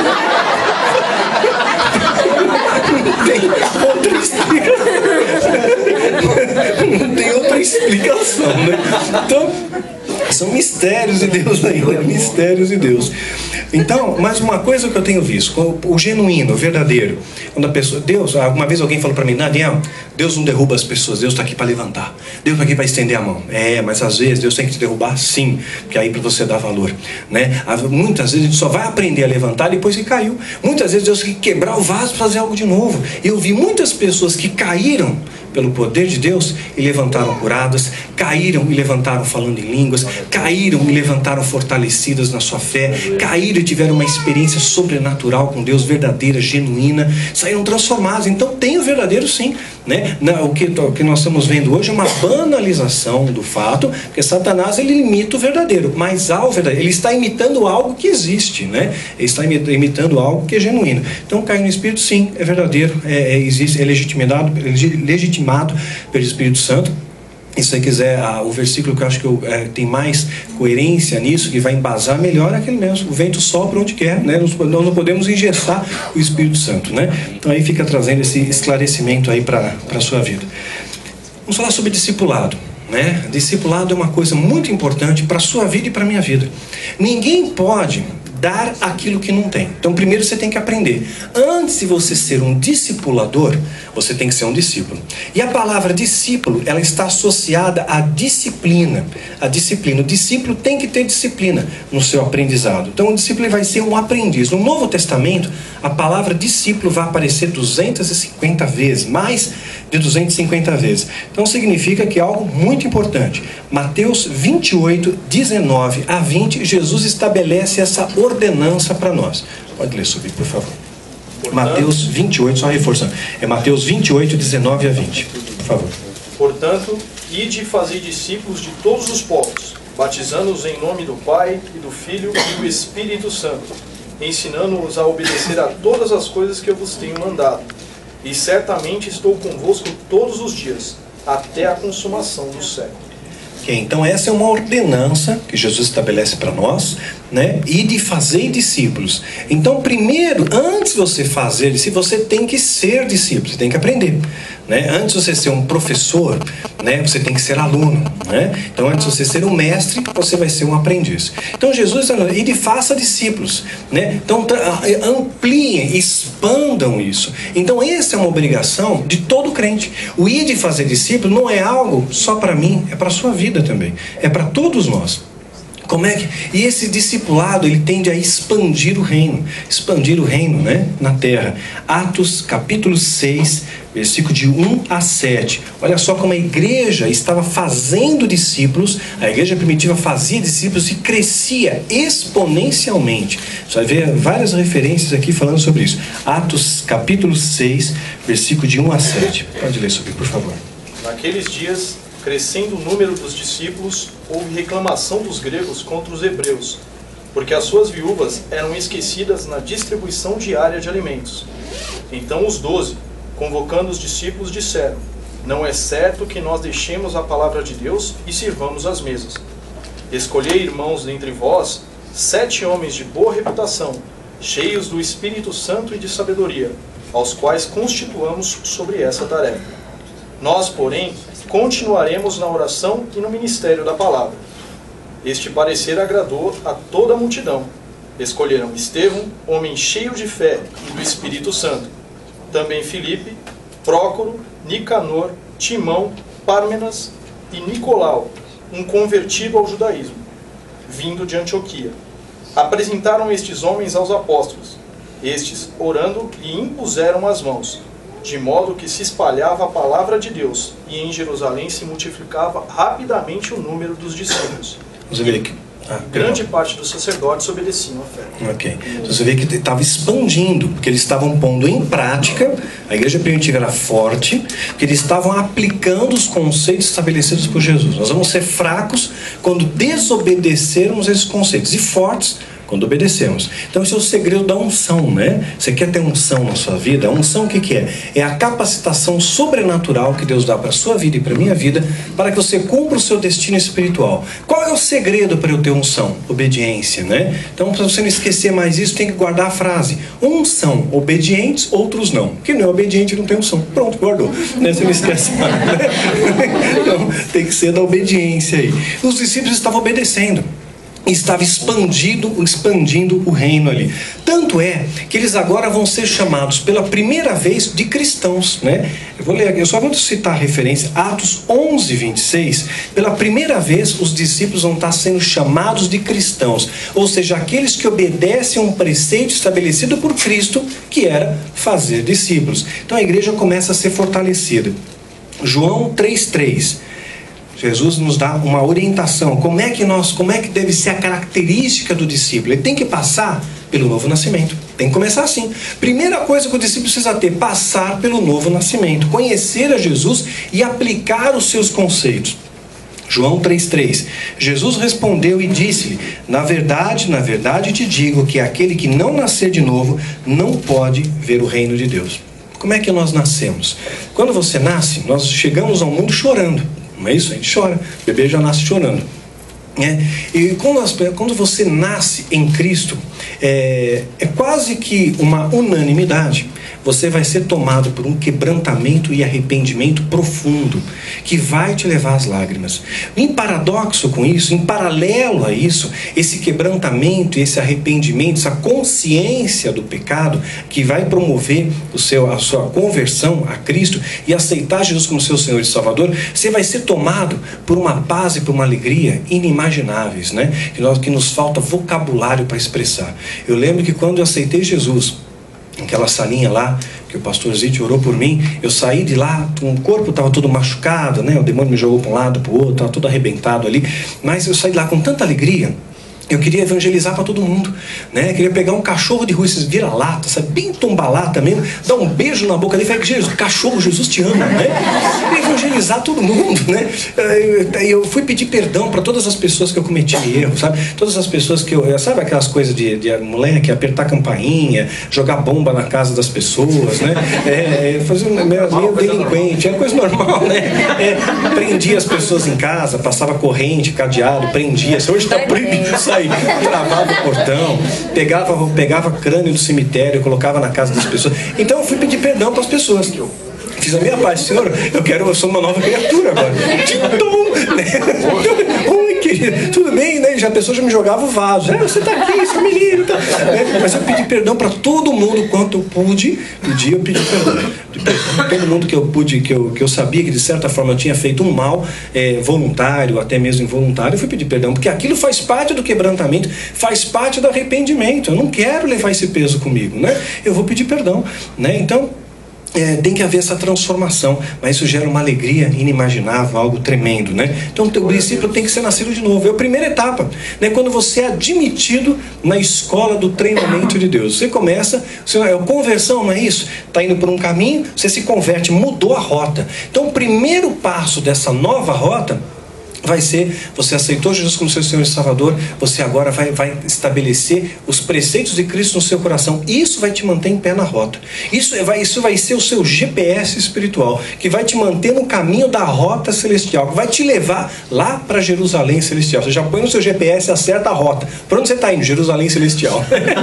Não tem outra explicação, né? Então, são mistérios de Deus ainda, mistérios de Deus. Então, mas uma coisa que eu tenho visto, o genuíno, o verdadeiro, quando a pessoa, Deus, alguma vez alguém falou para mim, Daniel, Deus não derruba as pessoas, Deus está aqui para levantar, Deus está aqui para estender a mão. Mas às vezes Deus tem que te derrubar sim, porque aí para você dar valor, né? Muitas vezes a gente só vai aprender a levantar depois que caiu. Muitas vezes Deus tem que quebrar o vaso para fazer algo de novo. Eu vi muitas pessoas que caíram pelo poder de Deus e levantaram curadas, caíram e levantaram falando em línguas, caíram e levantaram fortalecidas na sua fé, caíram e tiveram uma experiência sobrenatural com Deus, verdadeira, genuína, saíram transformados. Então tem o verdadeiro sim, né? O que nós estamos vendo hoje é uma banalização do fato, porque Satanás ele imita o verdadeiro, mas ao verdadeiro, ele está imitando algo que existe, né? Ele está imitando algo que é genuíno. Então cair no Espírito sim, é verdadeiro, existe, é legitimado pelo Espírito Santo. E se você quiser, o versículo que eu acho que tem mais coerência nisso, que vai embasar melhor, é aquele mesmo: o vento sopra onde quer, né? Nós não podemos engessar o Espírito Santo, né? Então aí fica trazendo esse esclarecimento aí para a sua vida. Vamos falar sobre discipulado, né? Discipulado é uma coisa muito importante para a sua vida e para a minha vida. Ninguém pode dar aquilo que não tem. Então primeiro você tem que aprender. Antes de você ser um discipulador, você tem que ser um discípulo. E a palavra discípulo, ela está associada à disciplina. A disciplina. O discípulo tem que ter disciplina no seu aprendizado. Então o discípulo vai ser um aprendiz. No Novo Testamento, a palavra discípulo vai aparecer 250 vezes, mais de 250 vezes. Então significa que é algo muito importante. Mateus 28, 19 a 20, Jesus estabelece essa ordenança para nós. Pode ler, subir, por favor. Mateus 28, só reforçando. É Mateus 28, 19 a 20. Por favor. Portanto, ide e fazei discípulos de todos os povos, batizando-os em nome do Pai, e do Filho e do Espírito Santo, ensinando-os a obedecer a todas as coisas que eu vos tenho mandado. E certamente estou convosco todos os dias, até a consumação do século. Então essa é uma ordenança que Jesus estabelece para nós, né? E de fazer discípulos. Então primeiro, antes de você fazer discípulos, você tem que ser discípulo, você tem que aprender, né? Antes de você ser um professor, né, você tem que ser aluno, né? Então antes de você ser um mestre, você vai ser um aprendiz. Então Jesus e de faça discípulos, né? Então ampliem, expandam isso. Então essa é uma obrigação de todo crente. O ir de fazer discípulo não é algo só para mim, é para a sua vida também, é para todos nós. Como é que... E esse discipulado, ele tende a expandir o reino, né, na terra. Atos capítulo 6, versículo de 1 a 7. Olha só como a igreja estava fazendo discípulos, a igreja primitiva fazia discípulos e crescia exponencialmente. Você vai ver várias referências aqui falando sobre isso. Atos capítulo 6, versículo de 1 a 7. Pode ler sobre, por favor. Naqueles dias, crescendo o número dos discípulos, houve reclamação dos gregos contra os hebreus, porque as suas viúvas eram esquecidas na distribuição diária de alimentos. Então os 12, convocando os discípulos, disseram: não é certo que nós deixemos a palavra de Deus e sirvamos as mesas. Escolhei, irmãos, dentre vós 7 homens de boa reputação, cheios do Espírito Santo e de sabedoria, aos quais constituamos sobre essa tarefa. Nós, porém, continuaremos na oração e no ministério da palavra. Este parecer agradou a toda a multidão. Escolheram Estevão, homem cheio de fé e do Espírito Santo. Também Filipe, Prócoro, Nicanor, Timão, Pármenas e Nicolau, um convertido ao judaísmo, vindo de Antioquia. Apresentaram estes homens aos apóstolos. Estes, orando, lhe impuseram as mãos, de modo que se espalhava a palavra de Deus, e em Jerusalém se multiplicava rapidamente o número dos discípulos. Você vê que grande parte dos sacerdotes obedeciam à fé. Ok. Então você vê que estava expandindo, porque eles estavam pondo em prática, a igreja primitiva era forte, porque eles estavam aplicando os conceitos estabelecidos por Jesus. Nós vamos ser fracos quando desobedecermos esses conceitos, e fortes quando obedecemos. Então esse é o segredo da unção, né? Você quer ter unção na sua vida? A unção o que é? É a capacitação sobrenatural que Deus dá para a sua vida e para a minha vida, para que você cumpra o seu destino espiritual. Qual é o segredo para eu ter unção? Obediência, né? Então, para você não esquecer mais isso, tem que guardar a frase: uns são obedientes, outros não. Quem não é obediente não tem unção. Pronto, guardou, né? Você não esquece mais, né? Então tem que ser da obediência aí. Os discípulos estavam obedecendo, estava expandindo o reino ali. Tanto é que eles agora vão ser chamados pela primeira vez de cristãos, né? Eu vou ler aqui, eu só vou citar a referência, Atos 11, 26. Pela primeira vez os discípulos vão estar sendo chamados de cristãos, ou seja, aqueles que obedecem a um preceito estabelecido por Cristo, que era fazer discípulos. Então a igreja começa a ser fortalecida. João 3:3. Jesus nos dá uma orientação. Como é que deve ser a característica do discípulo? Ele tem que passar pelo novo nascimento. Tem que começar assim. Primeira coisa que o discípulo precisa ter: passar pelo novo nascimento, conhecer a Jesus e aplicar os seus conceitos. João 3:3. Jesus respondeu e disse-lhe: na verdade te digo que aquele que não nascer de novo não pode ver o reino de Deus. Como é que nós nascemos? Quando você nasce, nós chegamos ao mundo chorando. Não é isso? A gente chora. O bebê já nasce chorando. E quando você nasce em Cristo, é quase que uma unanimidade. Você vai ser tomado por um quebrantamento e arrependimento profundo, que vai te levar às lágrimas. Em paradoxo com isso, em paralelo a isso, esse quebrantamento, esse arrependimento, essa consciência do pecado, que vai promover a sua conversão a Cristo e aceitar Jesus como seu Senhor e Salvador, você vai ser tomado por uma paz e por uma alegria inimagináveis, né? Que nos falta vocabulário para expressar. Eu lembro que quando eu aceitei Jesus, aquela salinha lá, que o pastor Zite orou por mim, eu saí de lá, o corpo estava todo machucado, né? O demônio me jogou para um lado, para o outro, estava tudo arrebentado ali, mas eu saí de lá com tanta alegria. Eu queria evangelizar para todo mundo, né? Eu queria pegar um cachorro de rua, esses vira-lata, sabe? Bem tombalata mesmo, dar um beijo na boca dele e falar: Jesus, cachorro, Jesus te ama, né? E evangelizar todo mundo, né? Eu fui pedir perdão para todas as pessoas que eu cometi erro, sabe? Todas as pessoas que sabe aquelas coisas de moleque, apertar campainha, jogar bomba na casa das pessoas, né? Fazer meio delinquente, é coisa normal, né? Prendia as pessoas em casa, passava corrente, cadeado, prendia. Hoje está proibido sair. Travava o portão, pegava crânio do cemitério, colocava na casa das pessoas. Então eu fui pedir perdão para as pessoas. Fiz a minha paz: Senhor, eu sou uma nova criatura agora. Oi, querido, tudo bem, né? A pessoa já me jogava o vaso. Você está aqui, seu menino. Tá? Mas eu pedi perdão para todo mundo quanto eu pude. Eu pedi perdão. Todo mundo que eu pude, que eu sabia que de certa forma eu tinha feito um mal, voluntário, até mesmo involuntário, eu fui pedir perdão, porque aquilo faz parte do quebrantamento, faz parte do arrependimento. Eu não quero levar esse peso comigo, né? Eu vou pedir perdão, né? Então, tem que haver essa transformação, mas isso gera uma alegria inimaginável, algo tremendo, né? Então o discípulo tem que ser nascido de novo. É a primeira etapa, né? Quando você é admitido na escola do treinamento de Deus. Você começa, conversão, não é isso? Está indo por um caminho, você se converte, mudou a rota. Então o primeiro passo dessa nova rota vai ser: você aceitou Jesus como seu Senhor e Salvador, você agora vai estabelecer os preceitos de Cristo no seu coração. Isso vai te manter em pé na rota. Isso vai ser o seu GPS espiritual, que vai te manter no caminho da rota celestial, que vai te levar lá para Jerusalém celestial. Você já põe no seu GPS e acerta a rota. Para onde você está indo? Jerusalém celestial.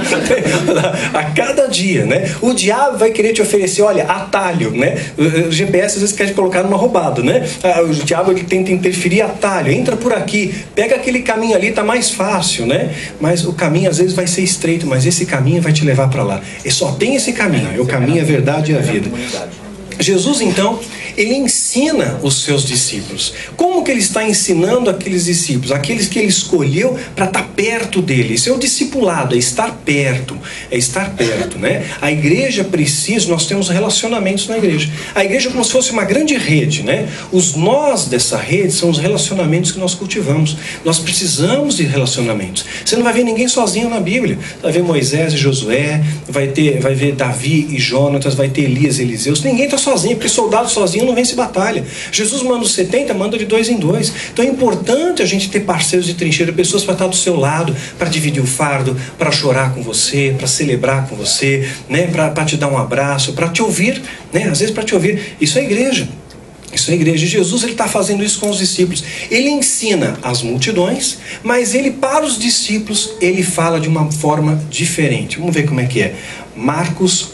A cada dia, né? O diabo vai querer te oferecer, olha, atalho, né? O GPS às vezes quer te colocar numa roubada, né? O diabo, ele tenta interferir, atalho. Entra por aqui, pega aquele caminho ali, tá mais fácil, né? Mas o caminho às vezes vai ser estreito, mas esse caminho vai te levar para lá. E só tem esse caminho, é o caminho, a verdade e a vida. Jesus, então, ele ensina os seus discípulos. Como que ele está ensinando aqueles discípulos? Aqueles que ele escolheu para estar perto dele. Isso é o discipulado, é estar perto. É estar perto, né? A igreja precisa, nós temos relacionamentos na igreja. A igreja é como se fosse uma grande rede, né? Os nós dessa rede são os relacionamentos que nós cultivamos. Nós precisamos de relacionamentos. Você não vai ver ninguém sozinho na Bíblia. Vai ver Moisés e Josué, vai ver Davi e Jonatas, vai ter Elias e Eliseu. Ninguém está sozinho, porque soldado sozinho não vence batalha. Jesus manda os 70, manda de 2 em 2. Então é importante a gente ter parceiros de trincheira, pessoas para estar do seu lado, para dividir o fardo, para chorar com você, para celebrar com você, né? Para te dar um abraço, para te ouvir, né? Às vezes para te ouvir. Isso é igreja. Isso é igreja. Jesus, ele está fazendo isso com os discípulos. Ele ensina as multidões, mas ele, para os discípulos, ele fala de uma forma diferente. Vamos ver como é que é. Marcos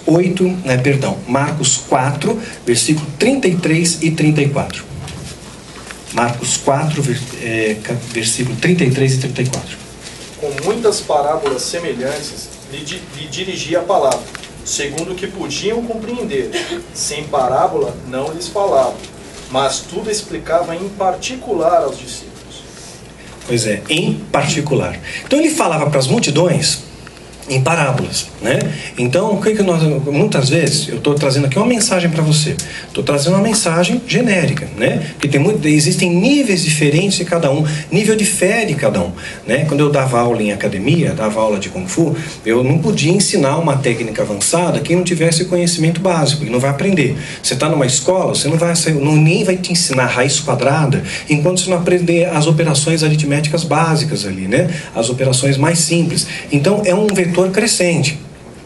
4, versículo 33 e 34. Marcos 4, versículo 33 e 34. Com muitas parábolas semelhantes, lhe dirigia a palavra, segundo o que podiam compreender. Sem parábola não lhes falava, mas tudo explicava em particular aos discípulos. Pois é, em particular. Então ele falava para as multidões em parábolas, né? Então, o que nós, muitas vezes, eu estou trazendo aqui uma mensagem para você. Estou trazendo uma mensagem genérica, né? Porque existem níveis diferentes de cada um, nível de fé de cada um, né? Quando eu dava aula em academia, dava aula de Kung Fu, eu não podia ensinar uma técnica avançada quem não tivesse conhecimento básico, e não vai aprender. Você está numa escola, você não vai, ninguém vai te ensinar raiz quadrada enquanto você não aprender as operações aritméticas básicas ali, né? As operações mais simples. Então, é um vetor crescente.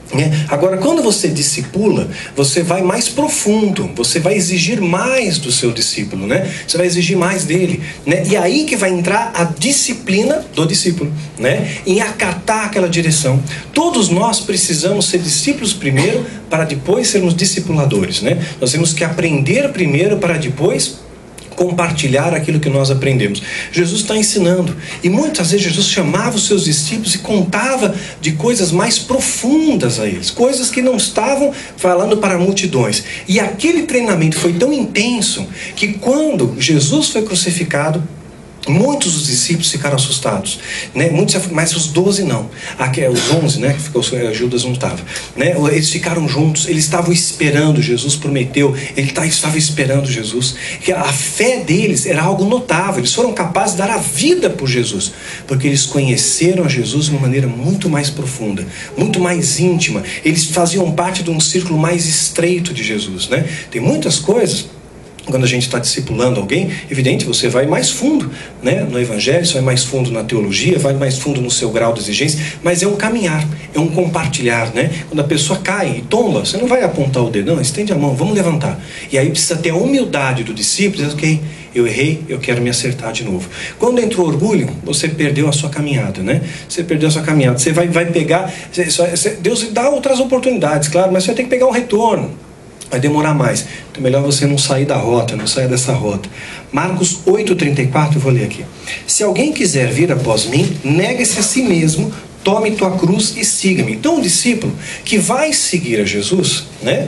Agora, quando você discipula, você vai mais profundo, você vai exigir mais do seu discípulo, né? Você vai exigir mais dele, né? E aí que vai entrar a disciplina do discípulo, né? Em acatar aquela direção. Todos nós precisamos ser discípulos primeiro, para depois sermos discipuladores, né? Nós temos que aprender primeiro para depois compartilhar aquilo que nós aprendemos. Jesus está ensinando, e muitas vezes Jesus chamava os seus discípulos e contava de coisas mais profundas a eles, coisas que não estavam falando para multidões. E aquele treinamento foi tão intenso que quando Jesus foi crucificado, muitos dos discípulos ficaram assustados, né? Muitos, mas os 12 não. Os 11, né? Que ficou, Judas não estava, né? Eles ficaram juntos, eles estavam esperando. Jesus prometeu, ele estava esperando Jesus. Que a fé deles era algo notável. Eles foram capazes de dar a vida por Jesus, porque eles conheceram a Jesus de uma maneira muito mais profunda, muito mais íntima. Eles faziam parte de um círculo mais estreito de Jesus, né? Tem muitas coisas. Quando a gente está discipulando alguém, evidente, você vai mais fundo, né, no evangelho, você vai mais fundo na teologia, vai mais fundo no seu grau de exigência, mas é um caminhar, é um compartilhar, né? Quando a pessoa cai e tomba, você não vai apontar o dedo, não, estende a mão, vamos levantar. E aí precisa ter a humildade do discípulo, dizer, ok, eu errei, eu quero me acertar de novo. Quando entra o orgulho, você perdeu a sua caminhada, né? Você perdeu a sua caminhada, você vai pegar, Deus dá outras oportunidades, claro, mas você vai ter que pegar um retorno. Vai demorar mais. Então é melhor você não sair da rota, não sair dessa rota. Marcos 8,34, eu vou ler aqui. Se alguém quiser vir após mim, negue-se a si mesmo, tome tua cruz e siga-me. Então o discípulo que vai seguir a Jesus, né,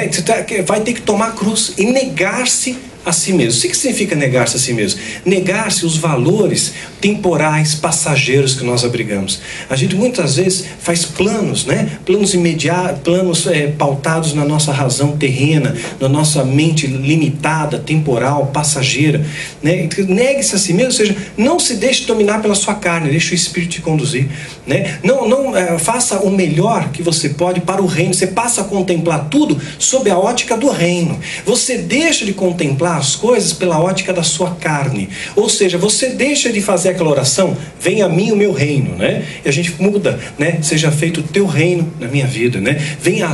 vai ter que tomar a cruz e negar-se a si mesmo. O que significa negar-se a si mesmo? Negar-se os valores temporais, passageiros que nós abrigamos. A gente muitas vezes faz planos, né? Planos imediatos, planos pautados na nossa razão terrena, na nossa mente limitada, temporal, passageira, né? Negue-se a si mesmo, ou seja, não se deixe dominar pela sua carne, deixe o Espírito te conduzir, né? Não faça o melhor que você pode para o reino. Você passa a contemplar tudo sob a ótica do reino. Você deixa de contemplar as coisas pela ótica da sua carne, ou seja, você deixa de fazer aquela oração, venha a mim o meu reino, né? E a gente muda, né? Seja feito o teu reino na minha vida, né? Venha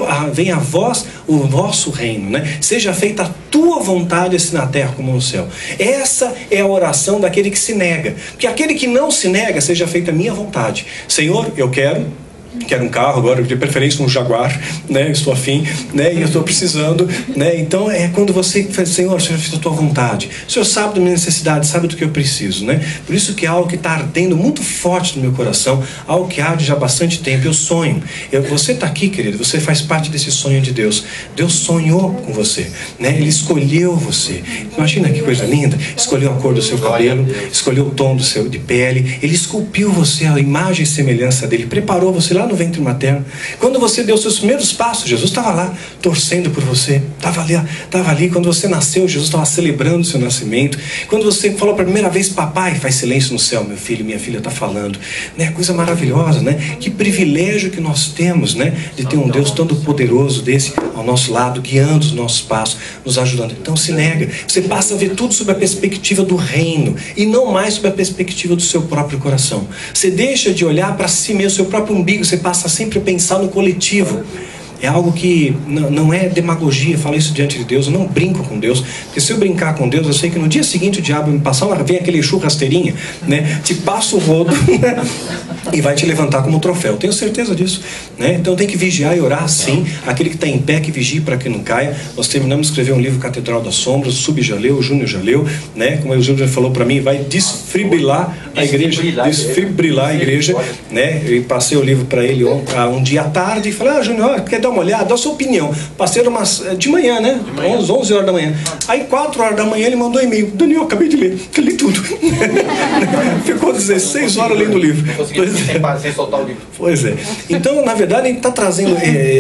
a vós o vosso reino, né? Seja feita a tua vontade assim na terra como no céu. Essa é a oração daquele que se nega, porque aquele que não se nega, seja feita a minha vontade. Senhor, eu quero um carro agora, de preferência um Jaguar, né? Estou afim, né? E eu estou precisando, né? Então é quando você faz, Senhor, seja feita a tua vontade. O Senhor sabe da minha necessidade, sabe do que eu preciso, né? Por isso que é algo que está ardendo muito forte no meu coração, algo que arde já há bastante tempo. Eu sonho. Você está aqui, querido, você faz parte desse sonho de Deus. Deus sonhou com você, né? Ele escolheu você. Imagina que coisa linda. Escolheu a cor do seu cabelo, escolheu o tom de pele. Ele esculpiu você a imagem e semelhança dele, preparou você lá no ventre materno. Quando você deu seus primeiros passos, Jesus estava lá torcendo por você, estava ali. Quando você nasceu, Jesus estava celebrando o seu nascimento. Quando você falou pela primeira vez, papai, faz silêncio no céu, meu filho, minha filha está falando, né? Coisa maravilhosa, né? Que privilégio que nós temos, né? De ter um Deus tão poderoso desse ao nosso lado, guiando os nossos passos, nos ajudando. Então se nega, você passa a ver tudo sob a perspectiva do reino e não mais sob a perspectiva do seu próprio coração. Você deixa de olhar para si mesmo, seu próprio umbigo, você passa sempre a pensar no coletivo. É algo que não é demagogia, falar isso diante de Deus. Eu não brinco com Deus, porque se eu brincar com Deus, eu sei que no dia seguinte o diabo me passar, vem aquele churrasteirinha, né? Te passa o rodo e vai te levantar como troféu. Tenho certeza disso, né? Então tem que vigiar e orar, sim. Aquele que está em pé, que vigie para que não caia. Nós terminamos de escrever um livro, Catedral das Sombras. O Sub já leu, o Júnior já leu, né? Como o Júnior falou para mim, vai desfibrilar a igreja, desfibrilar a igreja, né? Eu passei o livro para ele um dia à tarde e falei, Júnior, quer dar uma olhada, dá a sua opinião. Passei de manhã, né? 11 horas da manhã. Aí 4 horas da manhã ele mandou um e-mail. Daniel, acabei de ler, eu li tudo. Ficou 16 horas lendo o livro. Sem soltar o livro. Pois é. Então, na verdade, ele está trazendo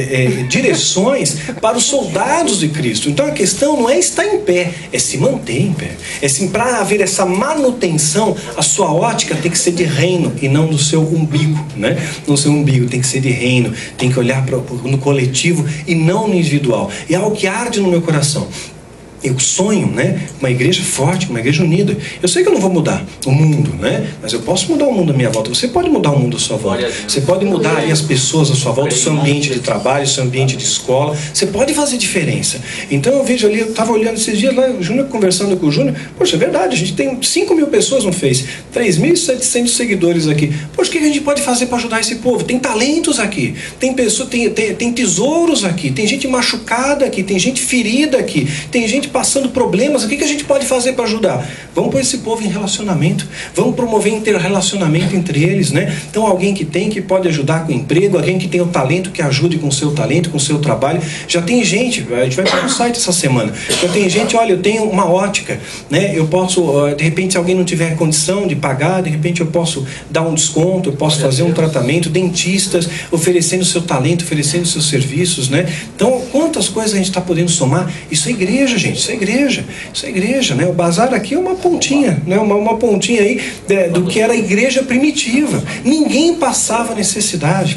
direções para os soldados de Cristo. Então a questão não é estar em pé, é se manter em pé. É sim, para haver essa manutenção, a sua ótica tem que ser de reino e não do seu umbigo, né? No seu umbigo tem que ser de reino, tem que olhar no coletivo e não no individual. É algo que arde no meu coração. Eu sonho, né, uma igreja forte, uma igreja unida. Eu sei que eu não vou mudar o mundo, né, mas eu posso mudar o mundo à minha volta. Você pode mudar o mundo à sua volta. Você pode mudar ali as pessoas à sua volta, o seu ambiente de trabalho, o seu ambiente de escola. Você pode fazer diferença. Então eu vejo ali, eu estava olhando esses dias lá, o Júnior conversando com o Júnior. Poxa, é verdade, a gente tem 5.000 pessoas no Face, 3.700 seguidores aqui. Poxa, o que a gente pode fazer para ajudar esse povo? Tem talentos aqui, tem pessoas, tem tesouros aqui, tem gente machucada aqui, tem gente ferida aqui, tem gente passando problemas. O que a gente pode fazer para ajudar? Vamos pôr esse povo em relacionamento, vamos promover interrelacionamento entre eles, né? Então alguém que pode ajudar com emprego, alguém que tem o talento que ajude com o seu talento, com o seu trabalho. Já tem gente, a gente vai para o site essa semana, já tem gente, olha, eu tenho uma ótica, né? Eu posso, de repente, se alguém não tiver condição de pagar, de repente eu posso dar um desconto, eu posso fazer um tratamento, dentistas oferecendo o seu talento, oferecendo os seus serviços, né? Então, quantas coisas a gente está podendo somar? Isso é igreja, gente, isso é igreja, né? O bazar aqui é uma pontinha, né? Uma pontinha aí do que era a igreja primitiva. Ninguém passava necessidade.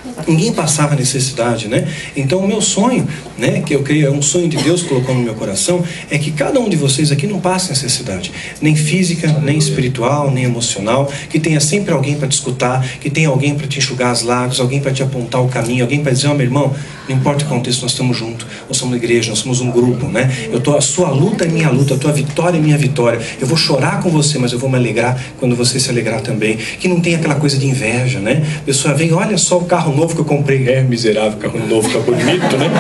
Né? Então o meu sonho, né, que eu creio é um sonho de Deus colocou no meu coração, é que cada um de vocês aqui não passe necessidade, nem física, nem espiritual, nem emocional, que tenha sempre alguém para te escutar, que tenha alguém para te enxugar as lágrimas, alguém para te apontar o caminho, alguém para dizer, ó, meu irmão, não importa o contexto, nós estamos juntos, nós somos igreja, nós somos um grupo, né? A sua luta é minha luta, a tua vitória é minha vitória. Eu vou chorar com você, mas eu vou me alegrar quando você se alegrar também. Que não tem aquela coisa de inveja, né? A pessoa vem, olha só o carro novo que eu comprei. Miserável, carro novo, carro bonito, né?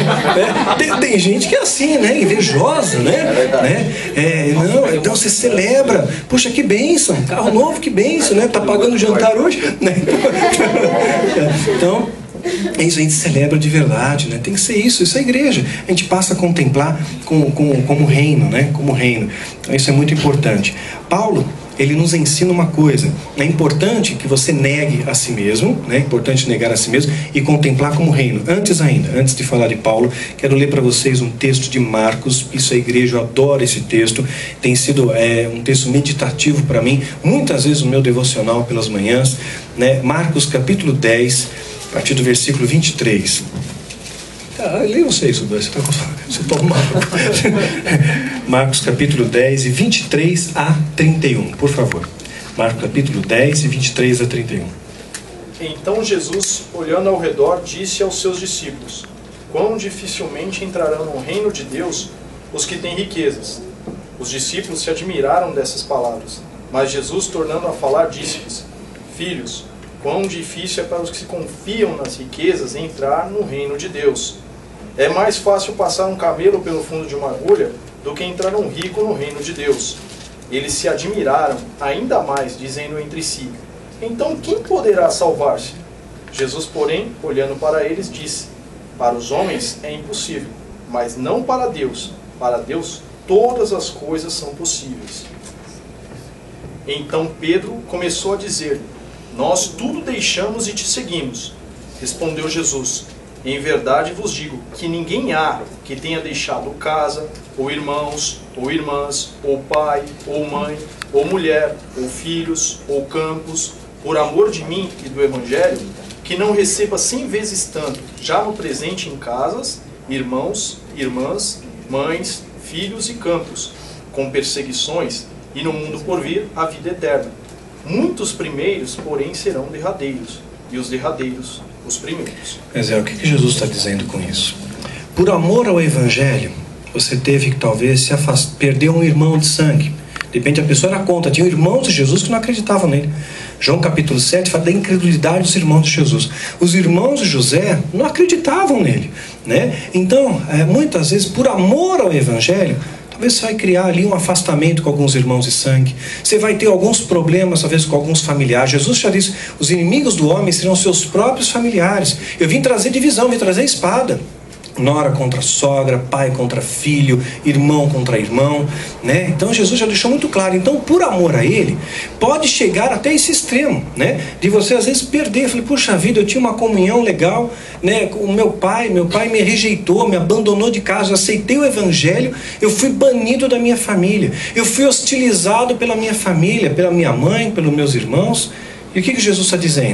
Tem gente que é assim, né? Invejosa, né? Não, então você celebra. Puxa, que bênção, carro novo, que bênção, né? Tá pagando o jantar hoje, né? Então, isso a gente celebra de verdade, né? Tem que ser isso é igreja. A gente passa a contemplar como reino, né? Como reino. Então, isso é muito importante. Paulo, ele nos ensina uma coisa: é importante que você negue a si mesmo, né? É importante negar a si mesmo e contemplar como reino. Antes de falar de Paulo, quero ler para vocês um texto de Marcos. Isso é igreja, eu adoro esse texto, tem sido um texto meditativo para mim, muitas vezes no meu devocional pelas manhãs, né? Marcos capítulo 10, a partir do versículo 23. Leia vocês, você toma. Marcos capítulo 10 e 23 a 31, por favor. Marcos capítulo 10 e 23 a 31. Então Jesus, olhando ao redor, disse aos seus discípulos: quão dificilmente entrarão no reino de Deus os que têm riquezas. Os discípulos se admiraram dessas palavras, mas Jesus, tornando a falar, disse-lhes: filhos, quão difícil é para os que se confiam nas riquezas entrar no reino de Deus. É mais fácil passar um camelo pelo fundo de uma agulha do que entrar um rico no reino de Deus. Eles se admiraram ainda mais, dizendo entre si: então quem poderá salvar-se? Jesus, porém, olhando para eles, disse: para os homens é impossível, mas não para Deus. Para Deus todas as coisas são possíveis. Então Pedro começou a dizer: nós tudo deixamos e te seguimos. Respondeu Jesus: em verdade vos digo que ninguém há que tenha deixado casa, ou irmãos, ou irmãs, ou pai, ou mãe, ou mulher, ou filhos, ou campos, por amor de mim e do Evangelho, que não receba 100 vezes tanto, já no presente em casas, irmãos, irmãs, mães, filhos e campos, com perseguições, e no mundo por vir a vida eterna. Muitos primeiros, porém, serão derradeiros, e os derradeiros os primeiros. Mas o que Jesus está dizendo com isso? Por amor ao Evangelho, você teve que talvez perder um irmão de sangue. De repente a pessoa era contra, tinha irmãos de Jesus que não acreditavam nele. João capítulo 7 fala da incredulidade dos irmãos de Jesus. Os irmãos de José não acreditavam nele, né? Então, muitas vezes, por amor ao Evangelho, talvez você vai criar ali um afastamento com alguns irmãos de sangue. Você vai ter alguns problemas, talvez, com alguns familiares. Jesus já disse: os inimigos do homem serão seus próprios familiares. Eu vim trazer divisão, vim trazer espada. Nora contra sogra, pai contra filho, irmão contra irmão, né? Então Jesus já deixou muito claro. Então, por amor a Ele, pode chegar até esse extremo, né? De você às vezes perder. Eu falei: puxa vida, eu tinha uma comunhão legal, né? O meu pai me rejeitou, me abandonou de casa. Eu aceitei o Evangelho, eu fui banido da minha família, eu fui hostilizado pela minha família, pela minha mãe, pelos meus irmãos. E o que Jesus está dizendo?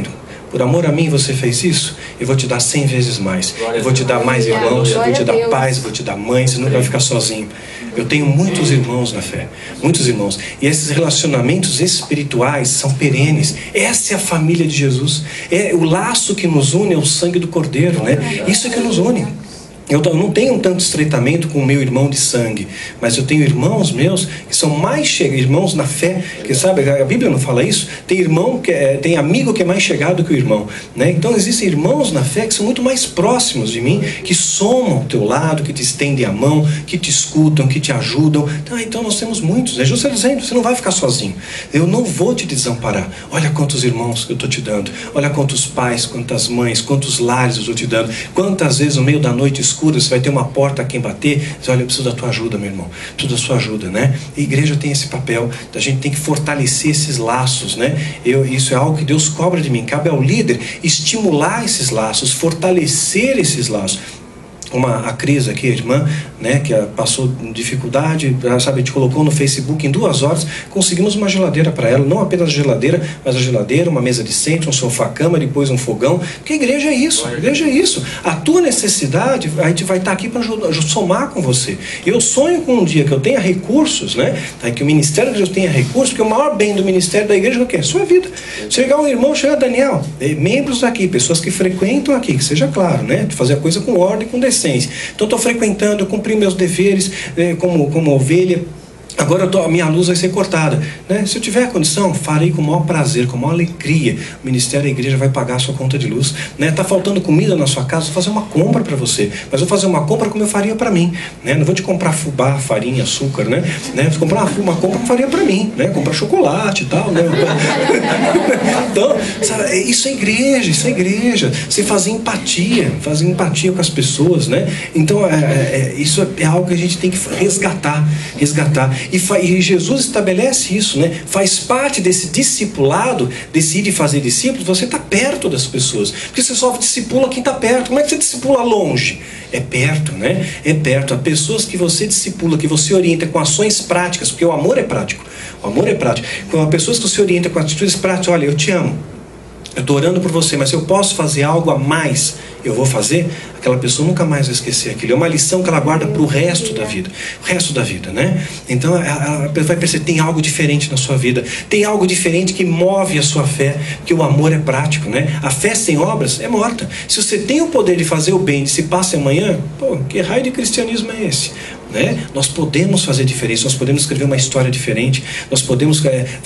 por amor a mim você fez isso, eu vou te dar 100 vezes mais. Eu vou te dar mais irmãos, eu vou te dar paz, eu vou te dar mãe, você nunca vai ficar sozinho. Eu tenho muitos irmãos na fé, muitos irmãos. E esses relacionamentos espirituais são perenes. Essa é a família de Jesus. É o laço que nos une, é o sangue do Cordeiro, né? Isso é que nos une. Eu não tenho tanto estreitamento com o meu irmão de sangue, mas eu tenho irmãos meus que são mais irmãos na fé, que sabe, a Bíblia não fala isso? Tem irmão tem amigo que é mais chegado que o irmão, né? Então existem irmãos na fé que são muito mais próximos de mim, que somam ao teu lado, que te estendem a mão, que te escutam, que te ajudam. Então nós temos muitos. É justo dizendo, você não vai ficar sozinho. Eu não vou te desamparar. Olha quantos irmãos que eu estou te dando. Olha quantos pais, quantas mães, quantos lares eu estou te dando. Quantas vezes no meio da noite escura você vai ter uma porta a quem bater, diz, olha, eu preciso da tua ajuda, meu irmão, preciso da sua ajuda, né? E a igreja tem esse papel, a gente tem que fortalecer esses laços, né? Isso é algo que Deus cobra de mim, cabe ao líder estimular esses laços, fortalecer esses laços. A Cris aqui, a irmã, né, que passou dificuldade, sabe, a gente colocou no Facebook em 2 horas, conseguimos uma geladeira para ela, não apenas a geladeira, mas a geladeira, uma mesa de centro, um sofá-cama, depois um fogão, porque a igreja é isso, a igreja é isso. A tua necessidade, a gente vai estar aqui para somar com você. Eu sonho com um dia que eu tenha recursos, né, que o ministério de Deus tenha recursos, porque o maior bem do ministério da igreja é o quê? Sua vida. Chegar um irmão, chegar Daniel, membros daqui, pessoas que frequentam aqui, que seja claro, né, de fazer a coisa com ordem e com decência. Então estou frequentando, eu cumpri meus deveres como ovelha. Agora a minha luz vai ser cortada, né? Se eu tiver condição, farei com o maior prazer, com a maior alegria. O ministério da igreja vai pagar a sua conta de luz, né? Tá faltando comida na sua casa, vou fazer uma compra para você, mas vou fazer uma compra como eu faria para mim, né? Não vou te comprar fubá, farinha, açúcar, né? Vou comprar uma compra que eu faria para mim, né? Comprar chocolate e tal, né? Então, sabe, isso é igreja, isso é igreja. Você fazer empatia com as pessoas, né? Então isso é algo que a gente tem que resgatar. E Jesus estabelece isso, né? Faz parte desse discipulado, desse ir e fazer discípulos, você está perto das pessoas. Porque você só discipula quem está perto. Como é que você discipula longe? É perto, né? É perto. Há pessoas que você discipula, que você orienta com ações práticas, porque o amor é prático. O amor é prático. Quando há pessoas que você orienta com atitudes práticas, olha, eu te amo, eu estou orando por você, mas eu posso fazer algo a mais, eu vou fazer, aquela pessoa nunca mais vai esquecer aquilo. É uma lição que ela guarda para o resto da vida. O resto da vida, né? Então ela vai perceber, tem algo diferente na sua vida, tem algo diferente que move a sua fé, porque o amor é prático, né? A fé sem obras é morta. Se você tem o poder de fazer o bem, de se passa amanhã, que raio de cristianismo é esse? Né? Nós podemos fazer diferença, nós podemos escrever uma história diferente, nós podemos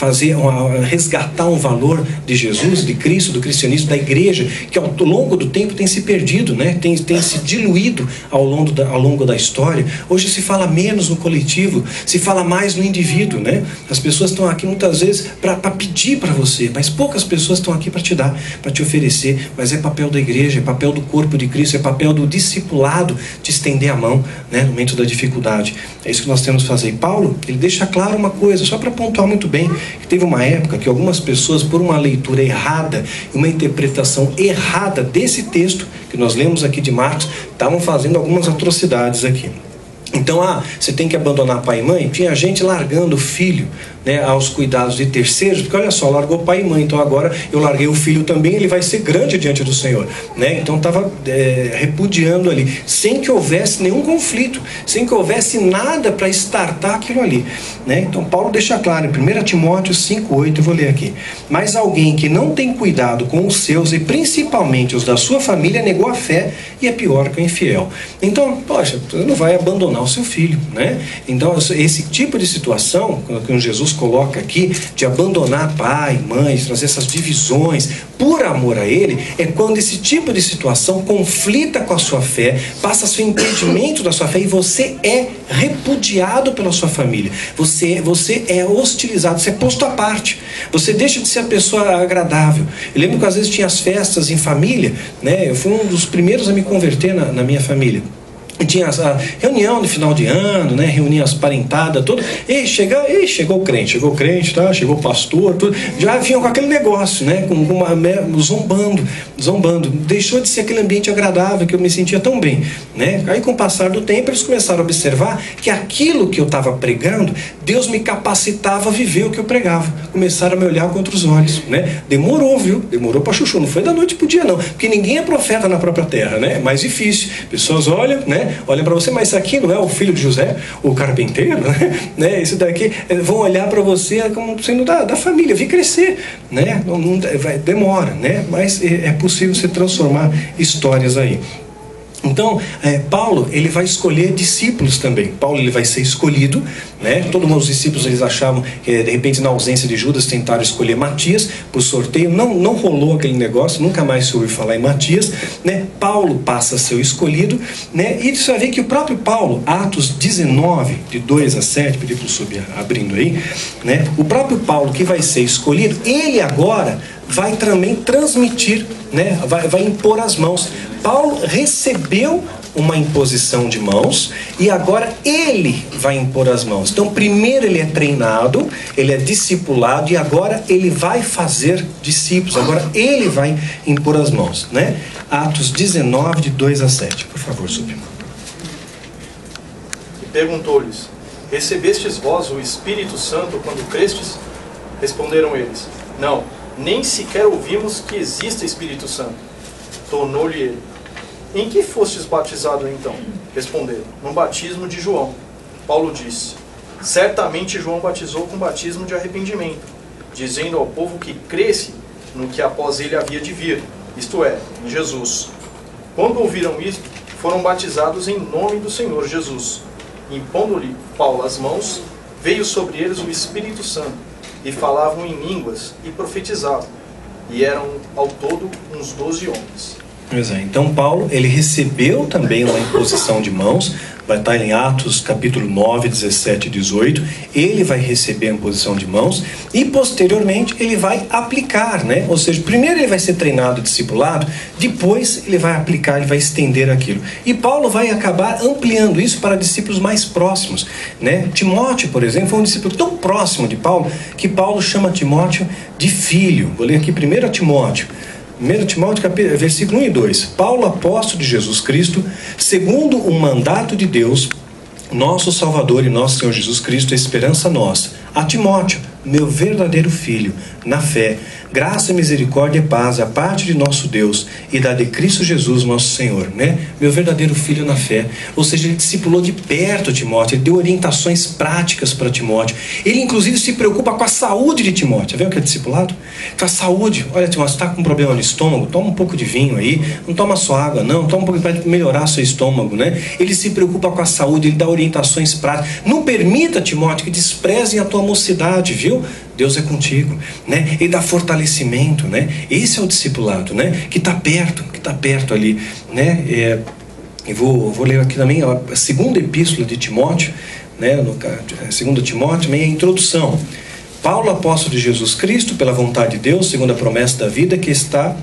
resgatar um valor de Jesus, de Cristo, do cristianismo, da igreja, que ao longo do tempo tem se perdido, né? tem se diluído ao longo da história. Hoje se fala menos no coletivo, se fala mais no indivíduo, né? As pessoas estão aqui muitas vezes para pedir para você, mas poucas pessoas estão aqui para te dar, para te oferecer. Mas é papel da igreja, é papel do corpo de Cristo, é papel do discipulado de estender a mão, né? No momento da dificuldade. É isso que nós temos que fazer. E Paulo, ele deixa claro uma coisa, só para pontuar muito bem, que teve uma época que algumas pessoas, por uma leitura errada e uma interpretação errada desse texto que nós lemos aqui de Marcos, estavam fazendo algumas atrocidades aqui. Então, você tem que abandonar pai e mãe. Tinha gente largando o filho, né, aos cuidados de terceiros, porque olha só, largou pai e mãe, então agora eu larguei o filho também, ele vai ser grande diante do Senhor, né? Então estava repudiando ali, sem que houvesse nenhum conflito, sem que houvesse nada para estartar aquilo ali, né? Então Paulo deixa claro em 1 Timóteo 5,8, eu vou ler aqui: mas alguém que não tem cuidado com os seus, e principalmente os da sua família, negou a fé e é pior que o infiel. Então, poxa, você não vai abandonar o seu filho, né? Então esse tipo de situação que Jesus coloca aqui, de abandonar pai, mãe, trazer essas divisões por amor a ele, é quando esse tipo de situação conflita com a sua fé, passa a ser impedimento da sua fé, e você é repudiado pela sua família, você é hostilizado, você é posto à parte, você deixa de ser a pessoa agradável. Eu lembro que às vezes tinha as festas em família, né? Eu fui um dos primeiros a me converter na minha família. tinha a reunião de final de ano, né? Reunia as parentadas, tudo. E chegou o crente, tá? Chegou o pastor, tudo. Já vinham com aquele negócio, né? Zombando. Deixou de ser aquele ambiente agradável que eu me sentia tão bem, né? Aí, com o passar do tempo, eles começaram a observar que aquilo que eu estava pregando, Deus me capacitava a viver o que eu pregava. Começaram a me olhar com outros olhos, né? Demorou, viu? Demorou para chuchu. Não foi da noite pro dia, não. Porque ninguém é profeta na própria terra, né? É mais difícil. Pessoas olham, né? Olha para você, mas isso aqui não é o filho de José, o carpinteiro, né? Isso daqui, vão olhar para você como sendo da família, vi crescer, né? Demora, né? Mas é possível se transformar histórias aí. Então, Paulo, ele vai escolher discípulos também. Paulo, ele vai ser escolhido, né? Todos os discípulos, eles achavam que, de repente, na ausência de Judas, tentaram escolher Matias por sorteio. Não rolou aquele negócio, nunca mais se ouviu falar em Matias, né? Paulo passa a ser o escolhido, né? E você vai ver que o próprio Paulo, Atos 19, de 2 a 7, pedi para o subir abrindo aí, né? O próprio Paulo que vai ser escolhido, ele agora vai também transmitir, né? Vai impor as mãos. Paulo recebeu uma imposição de mãos e agora ele vai impor as mãos. Então, primeiro ele é treinado, ele é discipulado e agora ele vai fazer discípulos. Agora ele vai impor as mãos, né? Atos 19, de 2 a 7. Por favor, subi. E perguntou-lhes: recebestes vós o Espírito Santo quando crestes? Responderam eles: não, nem sequer ouvimos que exista Espírito Santo. Tornou-lhe ele: em que fostes batizado então? Responderam: no batismo de João. Paulo disse: certamente João batizou com batismo de arrependimento, dizendo ao povo que cresce no que após ele havia de vir, isto é, em Jesus. Quando ouviram isto, foram batizados em nome do Senhor Jesus. Impondo-lhe Paulo as mãos, veio sobre eles o Espírito Santo, e falavam em línguas e profetizavam. E eram ao todo uns 12 homens. Pois é, então Paulo, ele recebeu também uma imposição de mãos, vai estar em Atos capítulo 9, 17 e 18, ele vai receber a imposição de mãos e posteriormente ele vai aplicar, né? Ou seja, primeiro ele vai ser treinado, discipulado, depois ele vai aplicar, ele vai estender aquilo. E Paulo vai acabar ampliando isso para discípulos mais próximos, né? Timóteo, por exemplo, foi um discípulo tão próximo de Paulo, que Paulo chama Timóteo de filho. Vou ler aqui 1 Timóteo. 1 Timóteo, versículo 1 e 2. Paulo, apóstolo de Jesus Cristo, segundo o mandato de Deus, nosso Salvador e nosso Senhor Jesus Cristo, a esperança nossa. A Timóteo, meu verdadeiro filho, na fé, graça, misericórdia e paz, a parte de nosso Deus e da de Cristo Jesus, nosso Senhor, né? Meu verdadeiro filho na fé. Ou seja, ele discipulou de perto Timóteo, ele deu orientações práticas para Timóteo. Ele, inclusive, se preocupa com a saúde de Timóteo. Vê o que é discipulado? Com a saúde. Olha, Timóteo, você está com um problema no estômago? Toma um pouco de vinho aí. Não toma só água, não. Toma um pouco para melhorar seu estômago, né? Ele se preocupa com a saúde, ele dá orientações práticas. Não permita, Timóteo, que desprezem a tua mocidade, viu? Deus é contigo, né? Ele dá fortalecimento, né? Esse é o discipulado, né? Que está perto ali, né? Eu vou ler aqui também a segunda epístola de Timóteo, né? No 2 Timóteo, meio a introdução. Paulo, apóstolo de Jesus Cristo, pela vontade de Deus, segundo a promessa da vida que está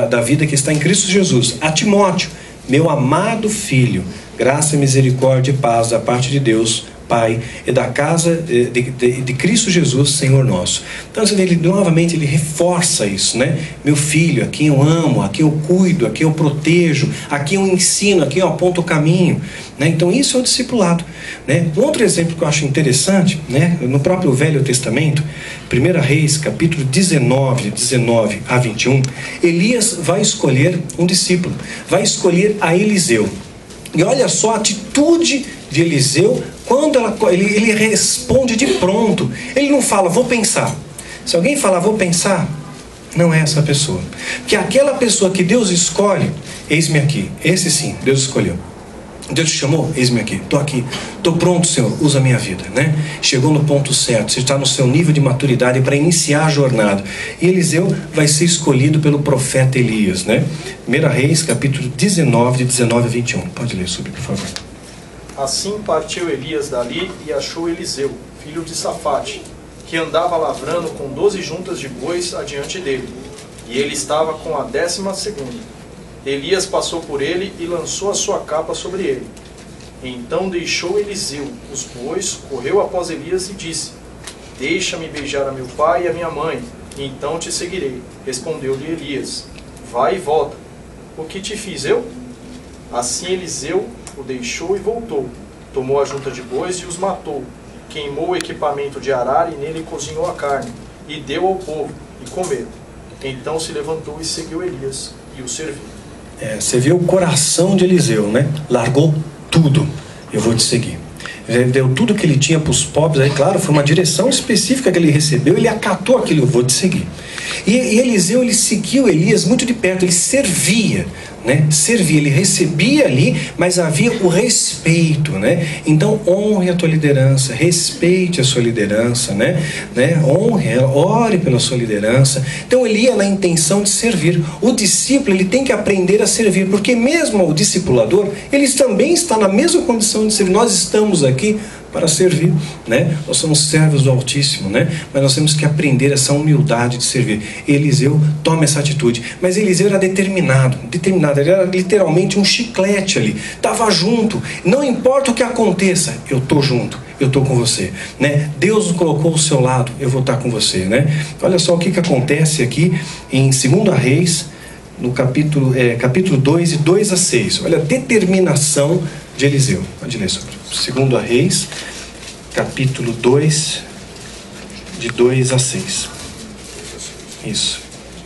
em Cristo Jesus. A Timóteo, meu amado filho, graça, misericórdia e paz da parte de Deus, Pai, e da casa de Cristo Jesus, Senhor nosso. Então, ele novamente ele reforça isso, né? Meu filho, a quem eu amo, a quem eu cuido, a quem eu protejo, a quem eu ensino, a quem eu aponto o caminho, né? Então, isso é o discipulado, né? Um outro exemplo que eu acho interessante, né? No próprio Velho Testamento, 1 Reis, capítulo 19 a 21, Elias vai escolher um discípulo, vai escolher a Eliseu. E olha só a atitude de Eliseu, quando ele responde de pronto. Ele não fala, vou pensar. Se alguém falar, vou pensar, não é essa pessoa. Porque aquela pessoa que Deus escolhe, eis-me aqui. Esse sim, Deus escolheu. Deus te chamou, eis-me aqui. Estou aqui, estou pronto, Senhor, usa a minha vida, né? Chegou no ponto certo, você está no seu nível de maturidade para iniciar a jornada. E Eliseu vai ser escolhido pelo profeta Elias, né? 1 Reis, capítulo 19, de 19 a 21. Pode ler sobre, por favor. Assim partiu Elias dali e achou Eliseu, filho de Safate, que andava lavrando com 12 juntas de bois adiante dele, e ele estava com a 12ª. Elias passou por ele e lançou a sua capa sobre ele. Então deixou Eliseu os bois, correu após Elias e disse: deixa-me beijar a meu pai e a minha mãe, e então te seguirei. Respondeu-lhe Elias: vai e volta. O que te fiz eu? Assim Eliseu o deixou e voltou. Tomou a junta de bois e os matou. Queimou o equipamento de arar e nele cozinhou a carne, e deu ao povo, e comeram. Então se levantou e seguiu Elias, e o serviu. Você vê o coração de Eliseu, né? Largou tudo. Eu vou te seguir. Ele deu tudo que ele tinha para os pobres. Aí, claro, foi uma direção específica que ele recebeu. Ele acatou aquilo. Eu vou te seguir. E Eliseu, ele seguiu Elias muito de perto. Ele servia, né? Servia. Ele recebia ali, mas havia o respeito, né? Então, honre a tua liderança. Respeite a sua liderança, né? Honre ela. Ore pela sua liderança. Então, ele ia na intenção de servir. O discípulo, ele tem que aprender a servir. Porque mesmo o discipulador, ele também está na mesma condição de servir. Nós estamos aqui para servir, né? Nós somos servos do Altíssimo, né? Mas nós temos que aprender essa humildade de servir. Eliseu toma essa atitude, mas Eliseu era determinado, ele era literalmente um chiclete ali, estava junto, não importa o que aconteça, eu estou junto, eu estou com você, né? Deus nos colocou ao seu lado, eu vou estar com você, né? Olha só o que acontece aqui em 2 Reis, no capítulo 2, de 2 a 6. Olha a determinação de Eliseu. Pode ler sobre 2 Reis, capítulo 2, de 2 a 6. Isso.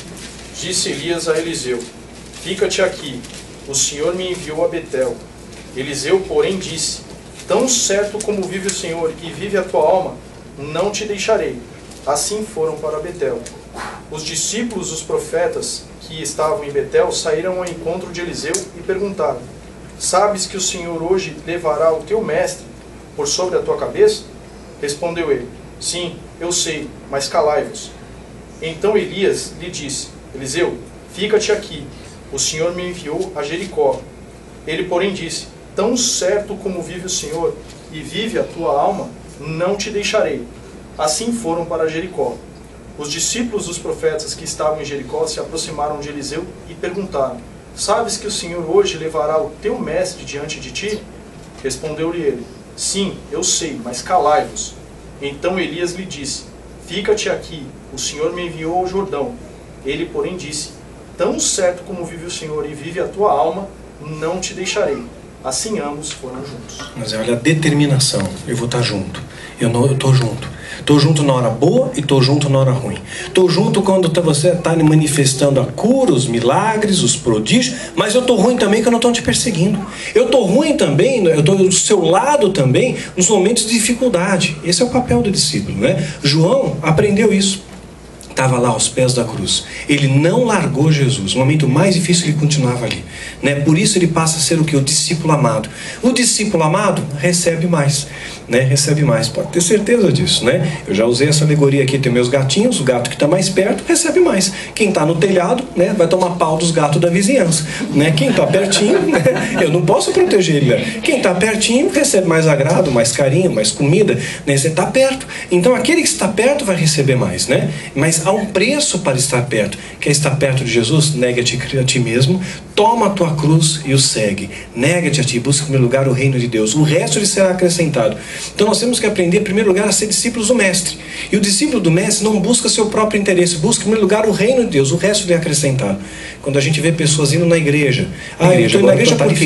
Disse Elias a Eliseu: fica-te aqui, o Senhor me enviou a Betel. Eliseu, porém, disse: tão certo como vive o Senhor e vive a tua alma, não te deixarei. Assim foram para Betel. Os discípulos dos profetas que estavam em Betel saíram ao encontro de Eliseu e perguntaram: sabes que o Senhor hoje levará o teu mestre por sobre a tua cabeça? Respondeu ele: sim, eu sei, mas calai-vos. Então Elias lhe disse: Eliseu, fica-te aqui, o Senhor me enviou a Jericó. Ele, porém, disse: tão certo como vive o Senhor e vive a tua alma, não te deixarei. Assim foram para Jericó. Os discípulos dos profetas que estavam em Jericó se aproximaram de Eliseu e perguntaram: sabes que o Senhor hoje levará o teu mestre diante de ti? Respondeu-lhe ele: sim, eu sei, mas calai-vos. Então Elias lhe disse: fica-te aqui, o Senhor me enviou ao Jordão. Ele, porém, disse: tão certo como vive o Senhor e vive a tua alma, não te deixarei. Assim ambos foram juntos. Mas olha a determinação. Eu vou estar junto. Eu estou junto. Estou junto na hora boa e estou junto na hora ruim. Estou junto quando você está manifestando a cura, os milagres, os prodígios. Mas eu estou ruim também quando eu estou te perseguindo. Eu estou ruim também, eu estou do seu lado também nos momentos de dificuldade. Esse é o papel do discípulo, né? João aprendeu isso. Estava lá aos pés da cruz. Ele não largou Jesus. No momento mais difícil ele continuava ali, né? Por isso ele passa a ser o que? O discípulo amado. O discípulo amado recebe mais, né? Recebe mais, pode ter certeza disso, né? Eu já usei essa alegoria aqui, tem meus gatinhos. O gato que está mais perto recebe mais. Quem está no telhado, né, vai tomar pau dos gatos da vizinhança, né? Quem está pertinho, né, eu não posso proteger ele, né? Quem está pertinho recebe mais agrado, mais carinho, mais comida, né? Você está perto. Então aquele que está perto vai receber mais, né? Mas há um preço para estar perto. Quer estar perto de Jesus? Nega-te a ti mesmo, toma a tua cruz e o segue. Nega-te a ti, busca em primeiro lugar o reino de Deus. O resto lhe será acrescentado. Então nós temos que aprender em primeiro lugar a ser discípulos do mestre. E o discípulo do mestre não busca seu próprio interesse, busca em primeiro lugar o reino de Deus. O resto lhe é acrescentado. Quando a gente vê pessoas indo na igreja, eu estou indo na igreja porque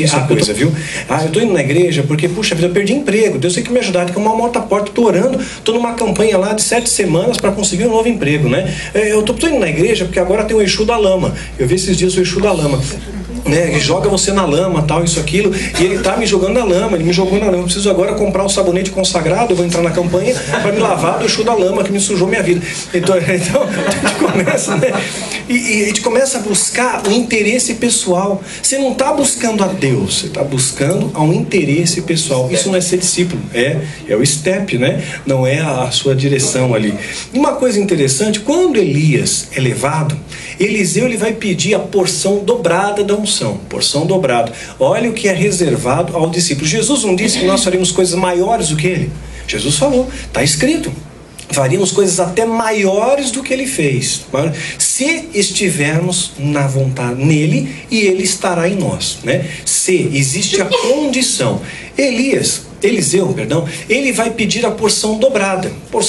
eu estou indo na igreja porque, puxa vida, eu perdi emprego, Deus tem que me ajudar, tem que uma morta porta, estou orando, estou numa campanha lá de 7 semanas para conseguir um novo emprego, né? Eu estou indo na igreja porque agora tem o Exu da lama. Eu vi esses dias o Exu da lama, né? Ele joga você na lama, tal, isso, aquilo, e ele está me jogando na lama, ele me jogou na lama. Eu preciso agora comprar o sabonete consagrado, eu vou entrar na campanha para me lavar do Exu da lama que me sujou minha vida. Então a gente começa, né? E a gente começa a buscar o interesse pessoal. Você não está buscando a Deus, você está buscando a um interesse pessoal. Isso não é ser discípulo, é o step, né? Não é a sua direção ali. E uma coisa interessante, quando Elias é levado, Eliseu ele vai pedir a porção dobrada da unção, porção dobrada. Olha o que é reservado ao discípulo. Jesus não disse que nós faremos coisas maiores do que ele. Jesus falou, está escrito. Faríamos coisas até maiores do que ele fez, se estivermos na vontade nele, e ele estará em nós, né? Se existe a condição. Eliseu, ele vai pedir a porção dobrada.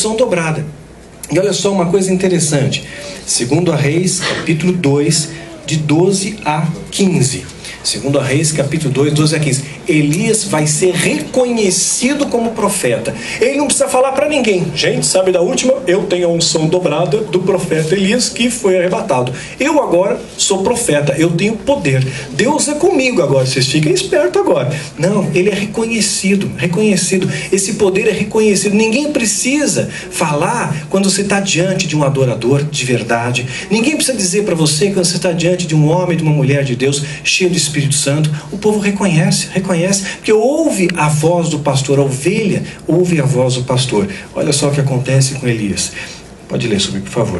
E olha só uma coisa interessante. 2 Reis, capítulo 2, de 12 a 15. 2 Reis, capítulo 2, 12 a 15. Elias vai ser reconhecido como profeta. Ele não precisa falar para ninguém. Gente, sabe da última? Eu tenho a unção dobrada do profeta Elias, que foi arrebatado. Eu agora sou profeta, eu tenho poder. Deus é comigo agora, vocês fiquem espertos agora. Não, ele é reconhecido. Esse poder é reconhecido. Ninguém precisa falar quando você está diante de um adorador de verdade. Ninguém precisa dizer para você quando você está diante de um homem, de uma mulher de Deus, cheio do Espírito Santo. O povo reconhece, porque ouve a voz do pastor. A ovelha ouve a voz do pastor. Olha só o que acontece com Elias. Pode ler sobre, por favor.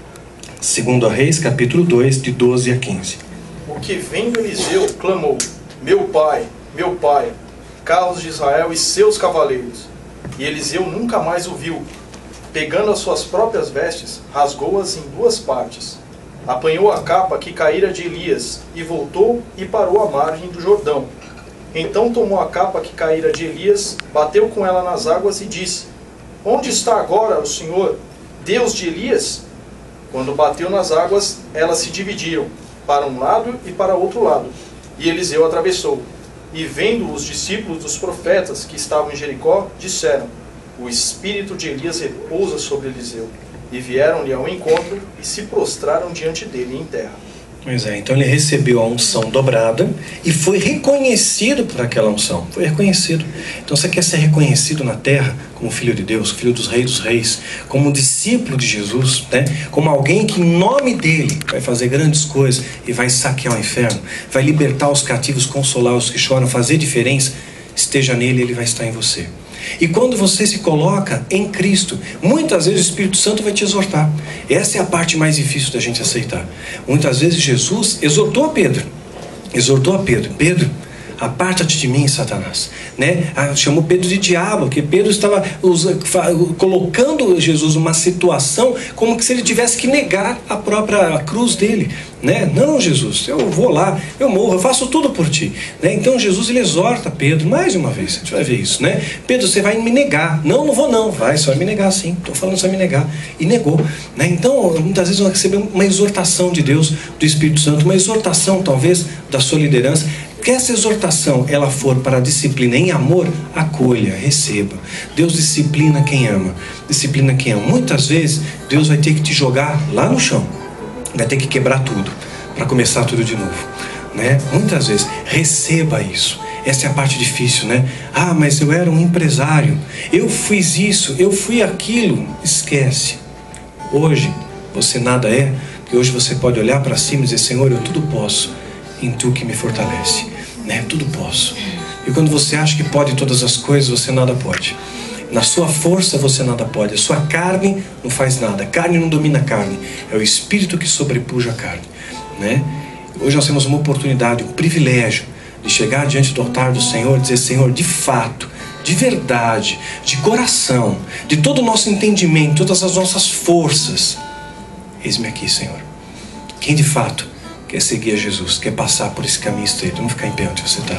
2 Reis, capítulo 2, de 12 a 15. O que vendo Eliseu clamou: meu pai, carros de Israel e seus cavaleiros. E Eliseu nunca mais o viu. Pegando as suas próprias vestes, rasgou-as em 2 partes. Apanhou a capa que caíra de Elias, e voltou e parou à margem do Jordão. Então tomou a capa que caíra de Elias, bateu com ela nas águas e disse: onde está agora o Senhor, Deus de Elias? Quando bateu nas águas, elas se dividiram, para um lado e para outro lado. E Eliseu atravessou. E vendo os discípulos dos profetas que estavam em Jericó, disseram: o espírito de Elias repousa sobre Eliseu. E vieram-lhe ao encontro e se prostraram diante dele em terra. Pois é, então ele recebeu a unção dobrada e foi reconhecido por aquela unção. Foi reconhecido. Então você quer ser reconhecido na terra como filho de Deus, filho dos reis, como discípulo de Jesus, né? Como alguém que em nome dele vai fazer grandes coisas e vai saquear o inferno, vai libertar os cativos, consolar os que choram, fazer diferença. Esteja nele, ele vai estar em você. E quando você se coloca em Cristo, muitas vezes o Espírito Santo vai te exortar. Essa é a parte mais difícil da gente aceitar. Muitas vezes Jesus exortou a Pedro. Pedro, aparta-te de mim, Satanás, né? Chamou Pedro de diabo, porque Pedro estava colocando Jesus numa situação como que se ele tivesse que negar a própria cruz dele, né? Não, Jesus, eu vou lá, eu morro, eu faço tudo por ti, né? Então Jesus, ele exorta Pedro mais uma vez. A gente vai ver isso, né? Pedro, você vai me negar. Não vou não. Vai, você vai me negar sim. Estou falando, você vai me negar. E negou, né? Então muitas vezes nós recebemos uma exortação de Deus, do Espírito Santo, uma exortação talvez da sua liderança. Que essa exortação ela for para a disciplina em amor, acolha, receba. Deus disciplina quem ama. Muitas vezes Deus vai ter que te jogar lá no chão, vai ter que quebrar tudo para começar tudo de novo, né? Muitas vezes receba isso. Essa é a parte difícil, né? Ah, mas eu era um empresário, eu fiz isso, eu fui aquilo. Esquece. Hoje você nada é, porque hoje você pode olhar para cima e dizer: Senhor, eu tudo posso em Tu que me fortalece, né? Tudo posso. E quando você acha que pode todas as coisas, você nada pode. Na sua força você nada pode. A sua carne não faz nada. A carne não domina a carne. É o Espírito que sobrepuja a carne, né? Hoje nós temos uma oportunidade, um privilégio de chegar diante do altar do Senhor e dizer: Senhor, de fato, de verdade, de coração, de todo o nosso entendimento, todas as nossas forças, eis-me aqui, Senhor. Quem de fato quer seguir a Jesus, quer passar por esse caminho estreito? Vamos ficar em pé onde você está.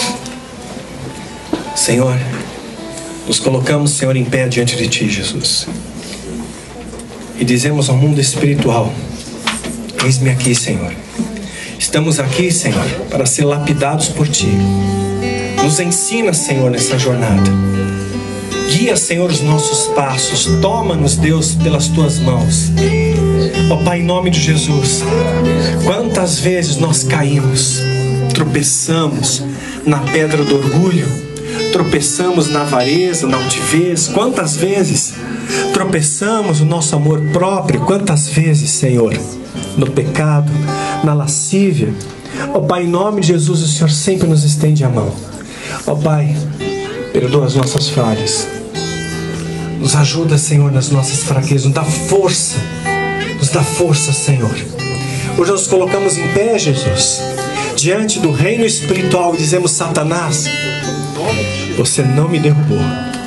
Senhor, nos colocamos, Senhor, em pé diante de Ti, Jesus, e dizemos ao mundo espiritual: eis-me aqui, Senhor. Estamos aqui, Senhor, para ser lapidados por Ti. Nos ensina, Senhor, nessa jornada. Guia, Senhor, os nossos passos. Toma-nos, Deus, pelas Tuas mãos. Ó Pai, em nome de Jesus, quantas vezes nós caímos, tropeçamos na pedra do orgulho, tropeçamos na avareza, na altivez. Quantas vezes tropeçamos no nosso amor próprio? Quantas vezes, Senhor, no pecado, na lascívia? Ó Pai, em nome de Jesus, o Senhor sempre nos estende a mão. Ó Pai, perdoa as nossas falhas. Nos ajuda, Senhor, nas nossas fraquezas. Nos dá força. Nos dá força, Senhor. Hoje nós nos colocamos em pé, Jesus, diante do reino espiritual e dizemos: Satanás, você não me derrubou.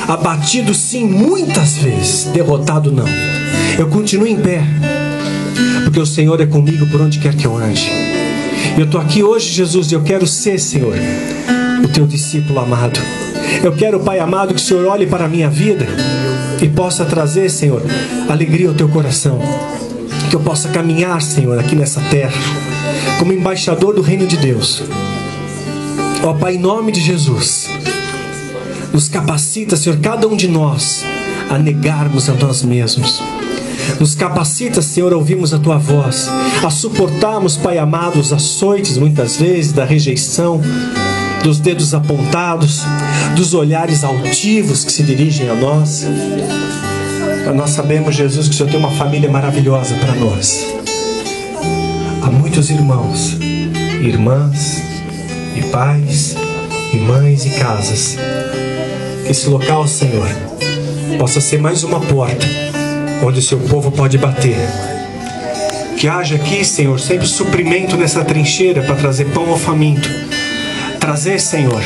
abatido sim muitas vezes, derrotado não. Eu continuo em pé, porque o Senhor é comigo por onde quer que eu ande. Eu estou aqui hoje, Jesus, e eu quero ser, Senhor, o teu discípulo amado. Eu quero, Pai amado, que o Senhor olhe para a minha vida e possa trazer, Senhor, alegria ao teu coração. Que eu possa caminhar, Senhor, aqui nessa terra como embaixador do reino de Deus. Ó Pai, em nome de Jesus, nos capacita, Senhor, cada um de nós a negarmos a nós mesmos. Nos capacita, Senhor, a ouvirmos a Tua voz, a suportarmos, Pai amado, os açoites, muitas vezes, da rejeição, dos dedos apontados, dos olhares altivos que se dirigem a nós. Nós sabemos, Jesus, que o Senhor tem uma família maravilhosa para nós. Há muitos irmãos, irmãs, e pais, e mães, e casas. Que esse local, Senhor, possa ser mais uma porta onde o seu povo pode bater. Que haja aqui, Senhor, sempre suprimento nessa trincheira para trazer pão ao faminto. Trazer, Senhor,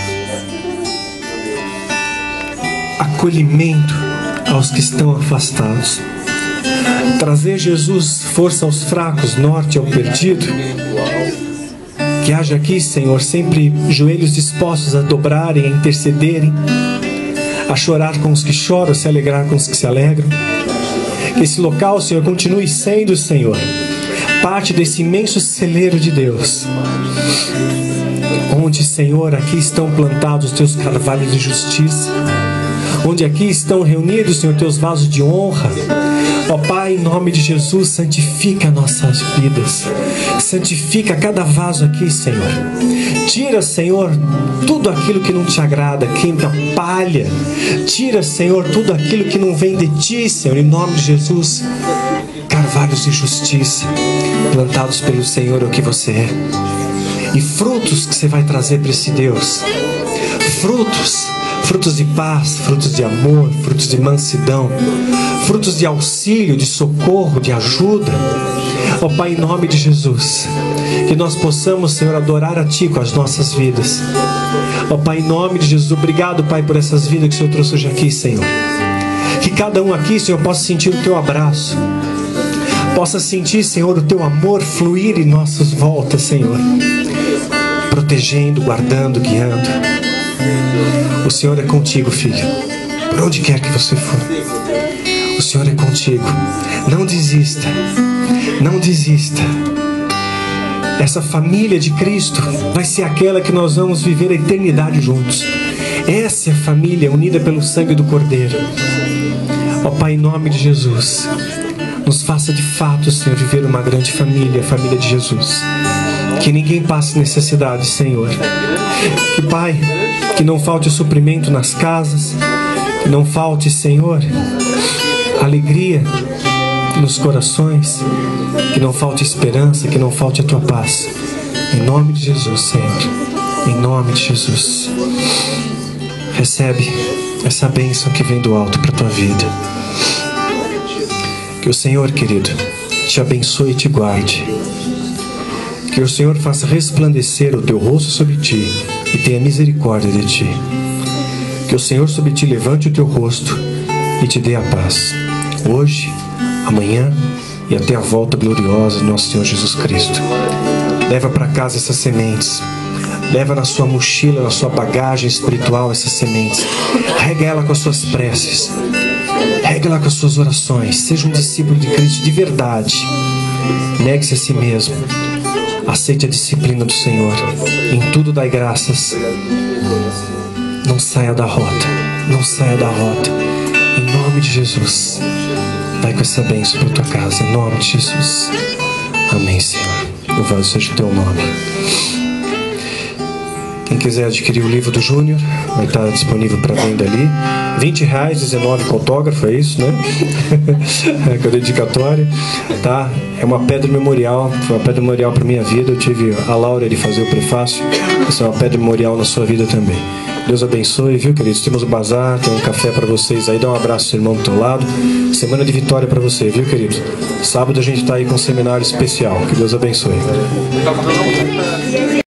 acolhimento aos que estão afastados. Trazer, Jesus, força aos fracos, norte ao perdido. Que haja aqui, Senhor, sempre joelhos dispostos a dobrarem, a intercederem, a chorar com os que choram, a se alegrar com os que se alegram. Que esse local, Senhor, continue sendo, Senhor, parte desse imenso celeiro de Deus, onde, Senhor, aqui estão plantados os teus carvalhos de justiça, onde aqui estão reunidos, Senhor, teus vasos de honra. Ó Pai, em nome de Jesus, santifica nossas vidas, santifica cada vaso aqui, Senhor. Tira, Senhor, tudo aquilo que não te agrada, queima palha. Tira, Senhor, tudo aquilo que não vem de ti, Senhor, em nome de Jesus. Carvalhos de justiça, plantados pelo Senhor, é o que você é. E frutos que você vai trazer para esse Deus. Frutos de paz, frutos de amor, frutos de mansidão, frutos de auxílio, de socorro, de ajuda. Ó Pai, em nome de Jesus, que nós possamos, Senhor, adorar a Ti com as nossas vidas. Ó Pai, em nome de Jesus, obrigado, Pai, por essas vidas que o Senhor trouxe hoje aqui, Senhor. Que cada um aqui, Senhor, possa sentir o Teu abraço, possa sentir, Senhor, o Teu amor fluir em nossas voltas, Senhor, protegendo, guardando, guiando. O Senhor é contigo, filho, por onde quer que você for. O Senhor é contigo. Não desista, não desista. Essa família de Cristo vai ser aquela que nós vamos viver a eternidade juntos. Essa é a família unida pelo sangue do Cordeiro. Ó Pai, em nome de Jesus, nos faça de fato, Senhor, viver uma grande família, a família de Jesus. Que ninguém passe necessidade, Senhor. Que, Pai, que não falte o suprimento nas casas, que não falte, Senhor, alegria nos corações, que não falte esperança, que não falte a Tua paz. Em nome de Jesus, Senhor. Em nome de Jesus. Recebe essa bênção que vem do alto para a Tua vida. Que o Senhor, querido, te abençoe e te guarde. Que o Senhor faça resplandecer o Teu rosto sobre ti e tenha misericórdia de ti. Que o Senhor sobre ti levante o Teu rosto e te dê a paz, hoje, amanhã e até a volta gloriosa do nosso Senhor Jesus Cristo. Leva para casa essas sementes. Leva na sua mochila, na sua bagagem espiritual essas sementes. Rega ela com as suas preces. Rega ela com as suas orações. Seja um discípulo de Cristo de verdade. Negue-se a si mesmo. Aceite a disciplina do Senhor. Em tudo dai graças. Não saia da rota. Não saia da rota. Em nome de Jesus. Vai com essa bênção para a tua casa. Em nome de Jesus. Amém, Senhor. Louvado seja o teu nome. Quem quiser adquirir o livro do Júnior, vai estar disponível para venda ali. R$20, 19 com autógrafo, é isso, né? Com a dedicatória, tá? É uma pedra memorial, foi uma pedra memorial para minha vida. Eu tive a Laura de fazer o prefácio. Essa é uma pedra memorial na sua vida também. Deus abençoe, viu, queridos? Temos o bazar, tem um café para vocês aí. Dá um abraço ao irmão do teu lado. Semana de vitória para você, viu, querido? Sábado a gente está aí com um seminário especial. Que Deus abençoe.